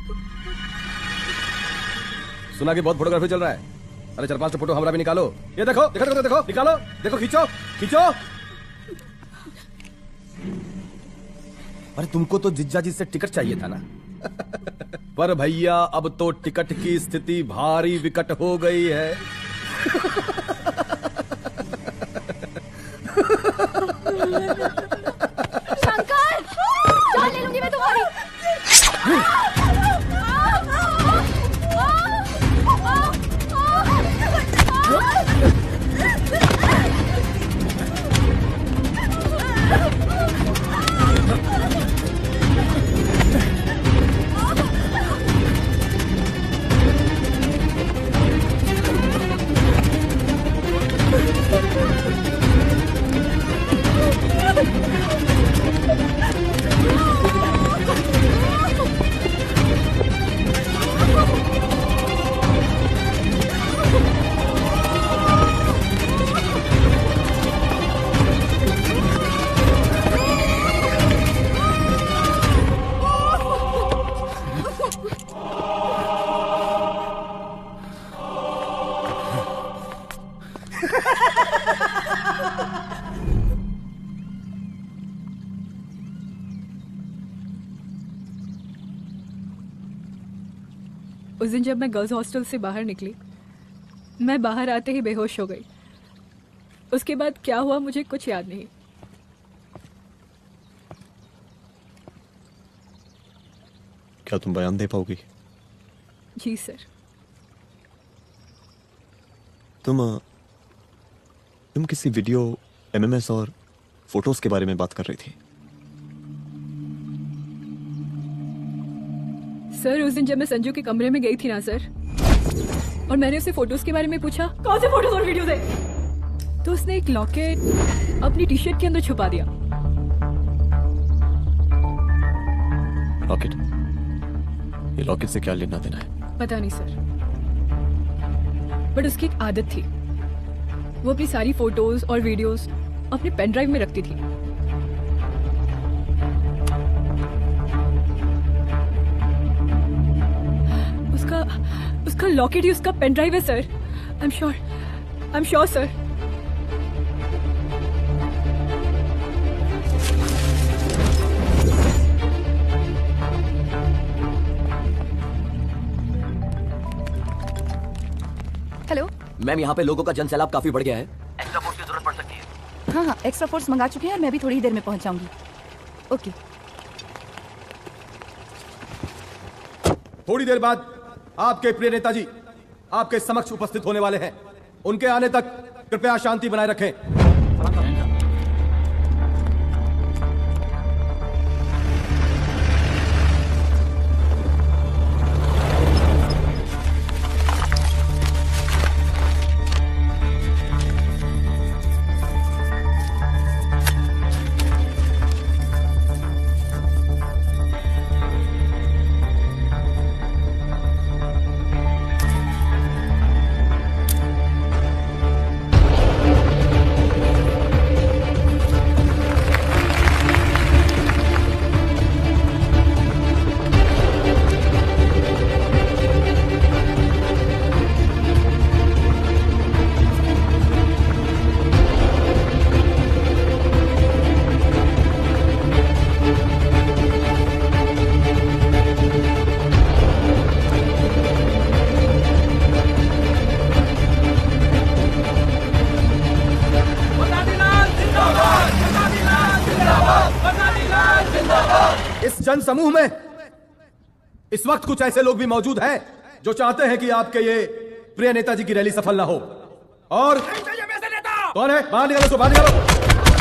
सुना कि बहुत फोटोग्राफी चल रहा है। अरे चार पांच फोटो हमारा भी निकालो। ये देखो देखो देखो देखो निकालो, देखो खींचो खींचो। अरे तुमको तो जिज्जा जी से टिकट चाहिए था ना। पर भैया अब तो टिकट की स्थिति भारी विकट हो गई है। शंकर जान ले लूंगी मैं तुम्हारी। उस दिन जब मैं गर्ल्स हॉस्टल से बाहर निकली, मैं बाहर आते ही बेहोश हो गई। उसके बाद क्या हुआ मुझे कुछ याद नहीं। क्या तुम बयान दे पाओगी? जी सर। तुम तुम किसी वीडियो, एमएमएस और फोटोज के बारे में बात कर रही थी। सर उस दिन जब मैं संजू के कमरे में गई थी ना सर, और मैंने उसे फोटोज के बारे में पूछा कौन से फोटोज और वीडियोज है, तो उसने एक लॉकेट अपनी टी शर्ट के अंदर छुपा दिया। लॉकेट? ये लॉकेट से क्या लेना देना है? पता नहीं सर, बट उसकी एक आदत थी। वो अपनी सारी फोटोज और वीडियोस अपने पेन ड्राइव में रखती थी। उसका उसका लॉकेट ही उसका पेन ड्राइव है sir. I am sure I am sure sir. Hello ma'am, यहाँ पे लोगों का जनसैलाब काफी बढ़ गया है, एक्स्ट्रा फोर्स की जरूरत पड़ सकती है। हाँ हाँ, एक्स्ट्रा फोर्स मंगा चुके हैं, मैं भी थोड़ी ही देर में पहुंच जाऊंगी। ओके। थोड़ी देर बाद आपके प्रिय नेताजी आपके समक्ष उपस्थित होने वाले हैं। उनके आने तक कृपया शांति बनाए रखें। जन समूह में इस वक्त कुछ ऐसे लोग भी मौजूद हैं जो चाहते हैं कि आपके ये प्रिय नेताजी की रैली सफल ना हो। और कौन है? बाहर निकालो, बाहर निकालो।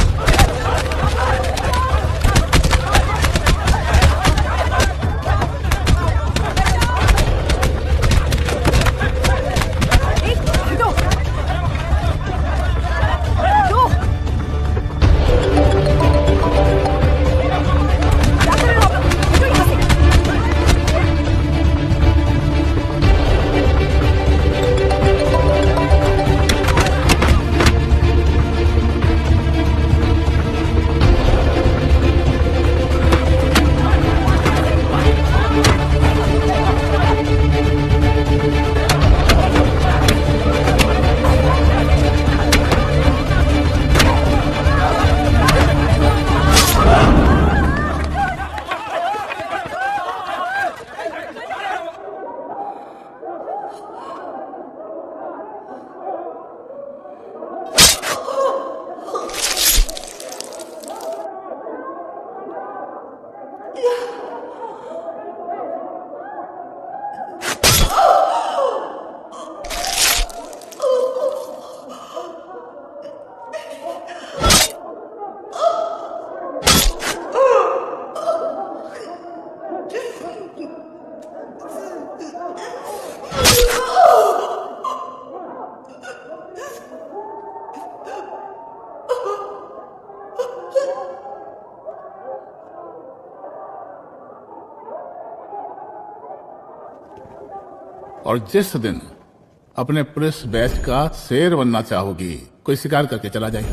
और जिस दिन अपने पुलिस बैच का शेर बनना चाहोगी, कोई शिकार करके चला जाएगा।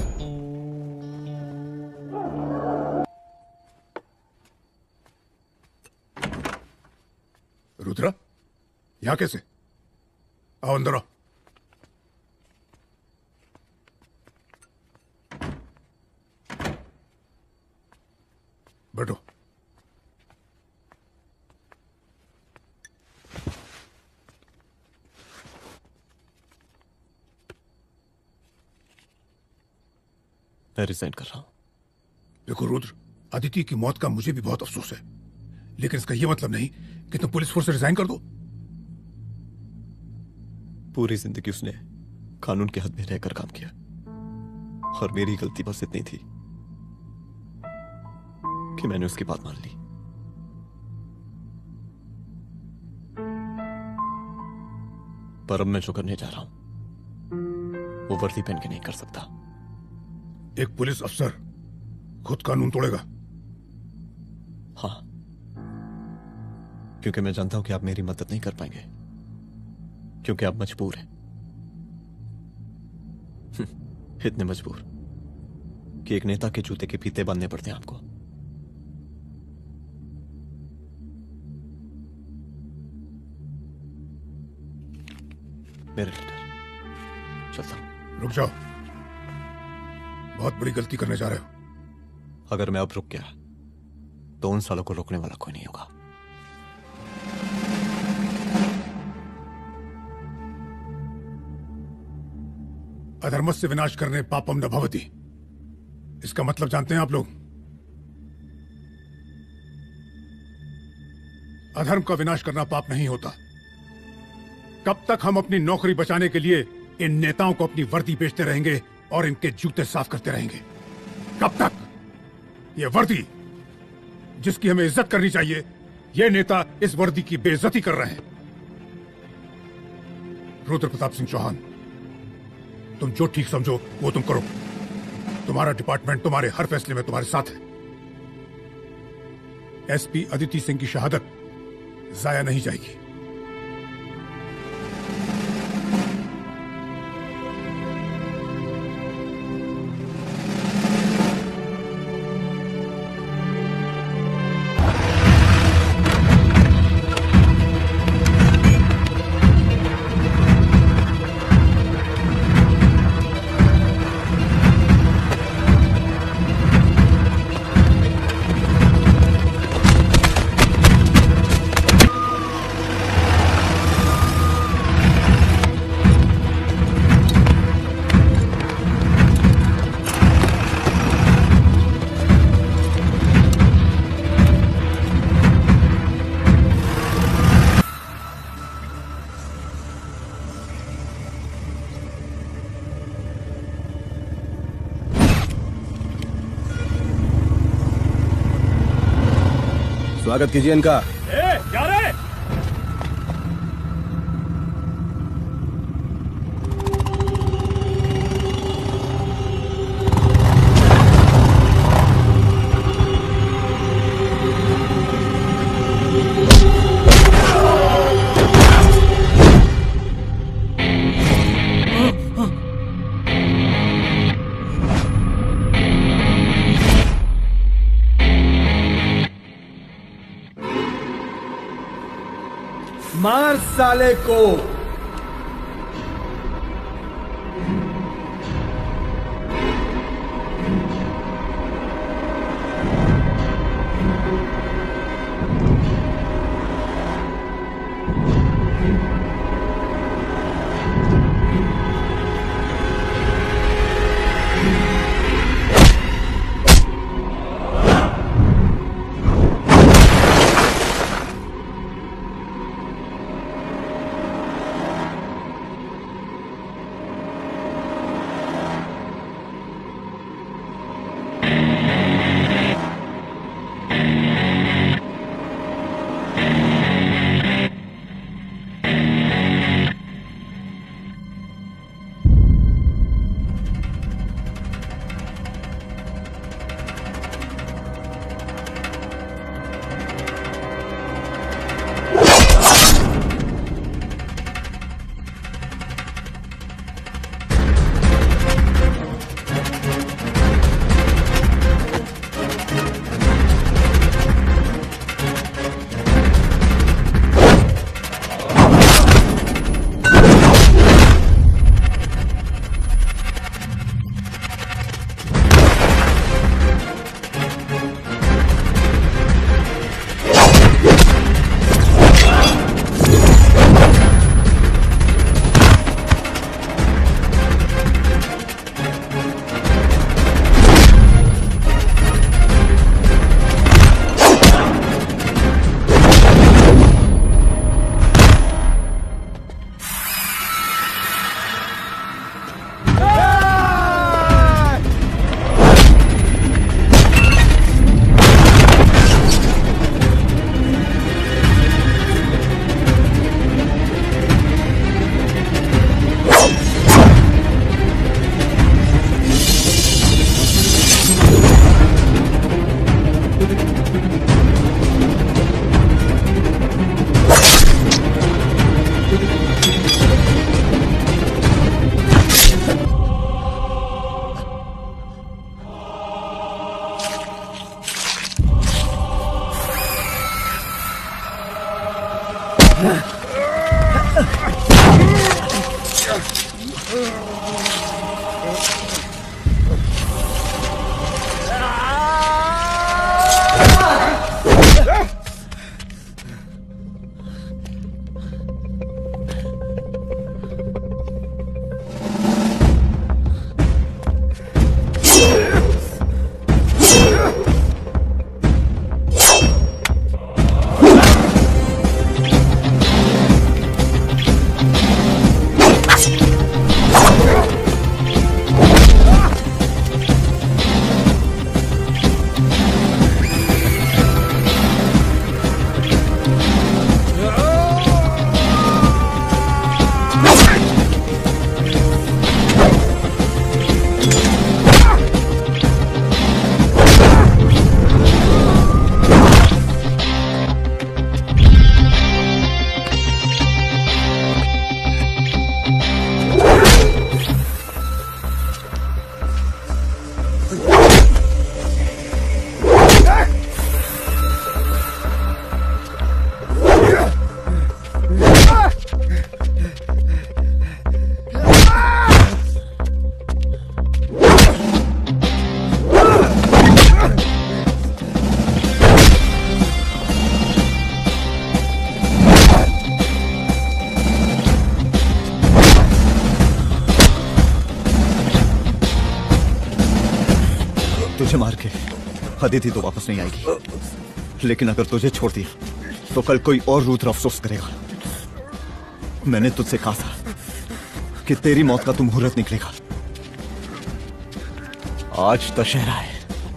रुद्रा, यहाँ कैसे? आओ अंदर आओ। बैठो। मैं रिजाइन कर रहा हूं। देखो रुद्र, अदिति की मौत का मुझे भी बहुत अफसोस है, लेकिन इसका यह मतलब नहीं कि तुम पुलिस फोर्स से रिजाइन कर दो। पूरी जिंदगी उसने कानून के हद में रहकर काम किया और मेरी गलती बस इतनी थी कि मैंने उसकी बात मान ली। पर अब मैं जो करने जा रहा हूं वो वर्दी पहन के नहीं कर सकता। एक पुलिस अफसर खुद कानून तोड़ेगा? हाँ, क्योंकि मैं जानता हूं कि आप मेरी मदद नहीं कर पाएंगे, क्योंकि आप मजबूर हैं। इतने मजबूर कि एक नेता के जूते के फीते बांधने पड़ते हैं आपको। मेरे लीडर, चलता हूं। रुक जाओ, बहुत बड़ी गलती करने जा रहे हो। अगर मैं अब रुक गया तो उन सालों को रोकने वाला कोई नहीं होगा। अधर्मस्य विनाश करने पापम न भवति, इसका मतलब जानते हैं आप लोग? अधर्म का विनाश करना पाप नहीं होता। कब तक हम अपनी नौकरी बचाने के लिए इन नेताओं को अपनी वर्दी बेचते रहेंगे और इनके जूते साफ करते रहेंगे? कब तक? ये वर्दी जिसकी हमें इज्जत करनी चाहिए, ये नेता इस वर्दी की बेइज्जती कर रहे हैं। रुद्र प्रताप सिंह चौहान, तुम जो ठीक समझो वो तुम करो। तुम्हारा डिपार्टमेंट तुम्हारे हर फैसले में तुम्हारे साथ है। एसपी अदिति सिंह की शहादत जाया नहीं जाएगी। स्वागत कीजिए इनका। ए, क्या रे? मार साले को। तुझे मार के अदिति तो वापस नहीं आएगी, लेकिन अगर तुझे छोड़ दिया तो कल कोई और रुद्र अफसोस करेगा। मैंने तुझसे कहा था कि तेरी मौत का तो मुहूर्त निकलेगा। आज दशहरा है।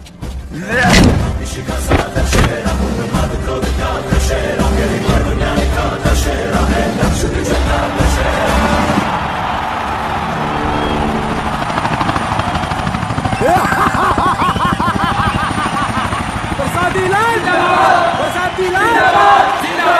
बरसाती लाल बरसाती लाल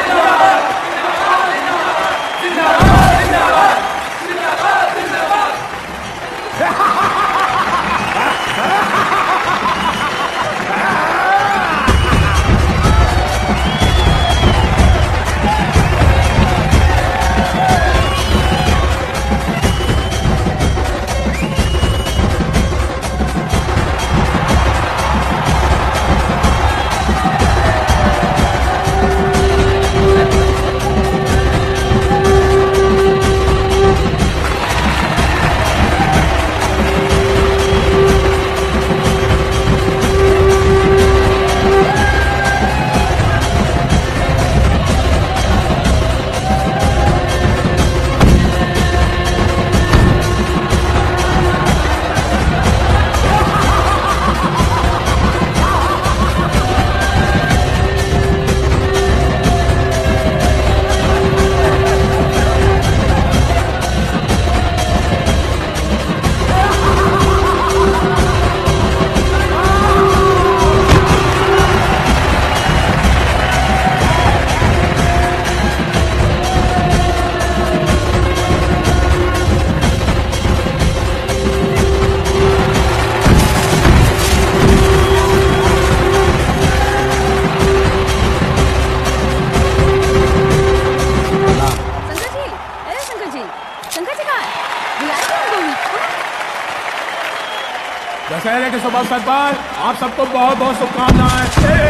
दशहरे के शुभ अवसर पर आप सबको बहुत बहुत शुभकामनाएं।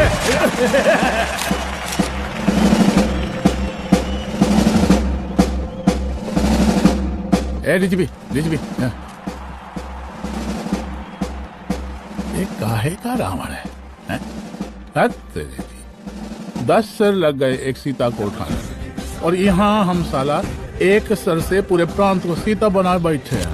ए डीजीपी डीजीपी ये काहे का रावण है, है? दस सर लग गए एक सीता को उठाने और यहाँ हम साला एक सर से पूरे प्रांत को सीता बनाए बैठे हैं।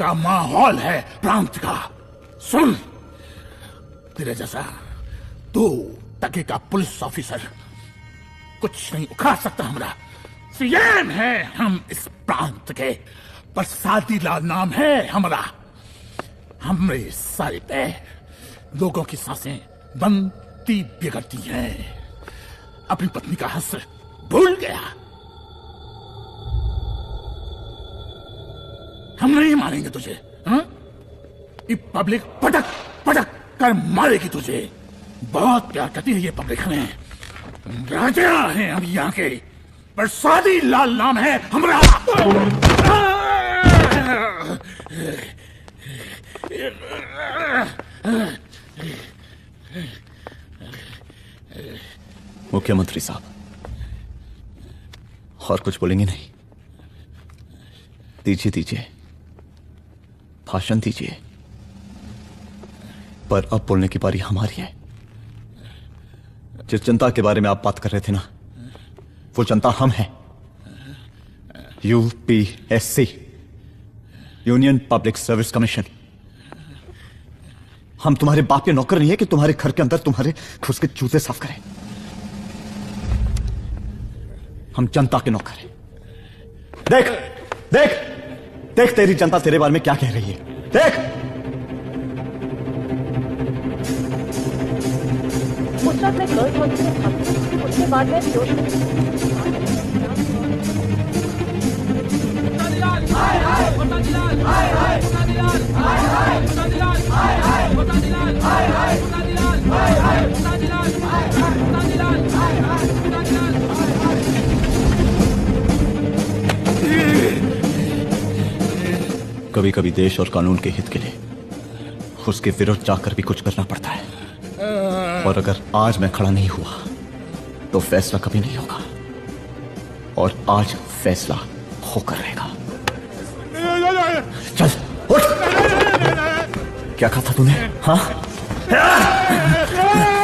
का माहौल है प्रांत का। सुन, तेरे जैसा दो टके का पुलिस ऑफिसर कुछ नहीं उखाड़ सकता। हमारा सीएम है हम इस प्रांत के, प्रसादी लाल नाम है हमारा। हमरे सारे पे लोगों की सांसें बनती बिगड़ती हैं। अपनी पत्नी का हस्र भूल गया। हम नहीं मारेंगे तुझे। हाँ? ये पब्लिक पटक पटक कर मारेगी तुझे। बहुत प्यार करती है ये पब्लिक हमें। राजा हैं हम यहाँ के, प्रसादी लाल नाम है हमारा। मुख्यमंत्री साहब, और कुछ बोलेंगे नहीं? दीजिए दीजिए, भाषण दीजिए। पर अब बोलने की बारी हमारी है। जिस जनता के बारे में आप बात कर रहे थे ना, वो जनता हम हैं। UPSC, union public service commission. हम तुम्हारे बाप के नौकर नहीं है कि तुम्हारे घर के अंदर तुम्हारे घुस के जूते साफ करें। हम जनता के नौकर हैं। देख देख देख तेरी जनता तेरे बारे में क्या कह रही है। देख, गुजरात में गर्ल्स हॉस्टल उसके बाद में कभी कभी देश और कानून के हित के लिए उसके विरुद्ध जाकर भी कुछ करना पड़ता है। और अगर आज मैं खड़ा नहीं हुआ तो फैसला कभी नहीं होगा, और आज फैसला होकर रहेगा। चल उठ। क्या कहा था तूने? हाँ?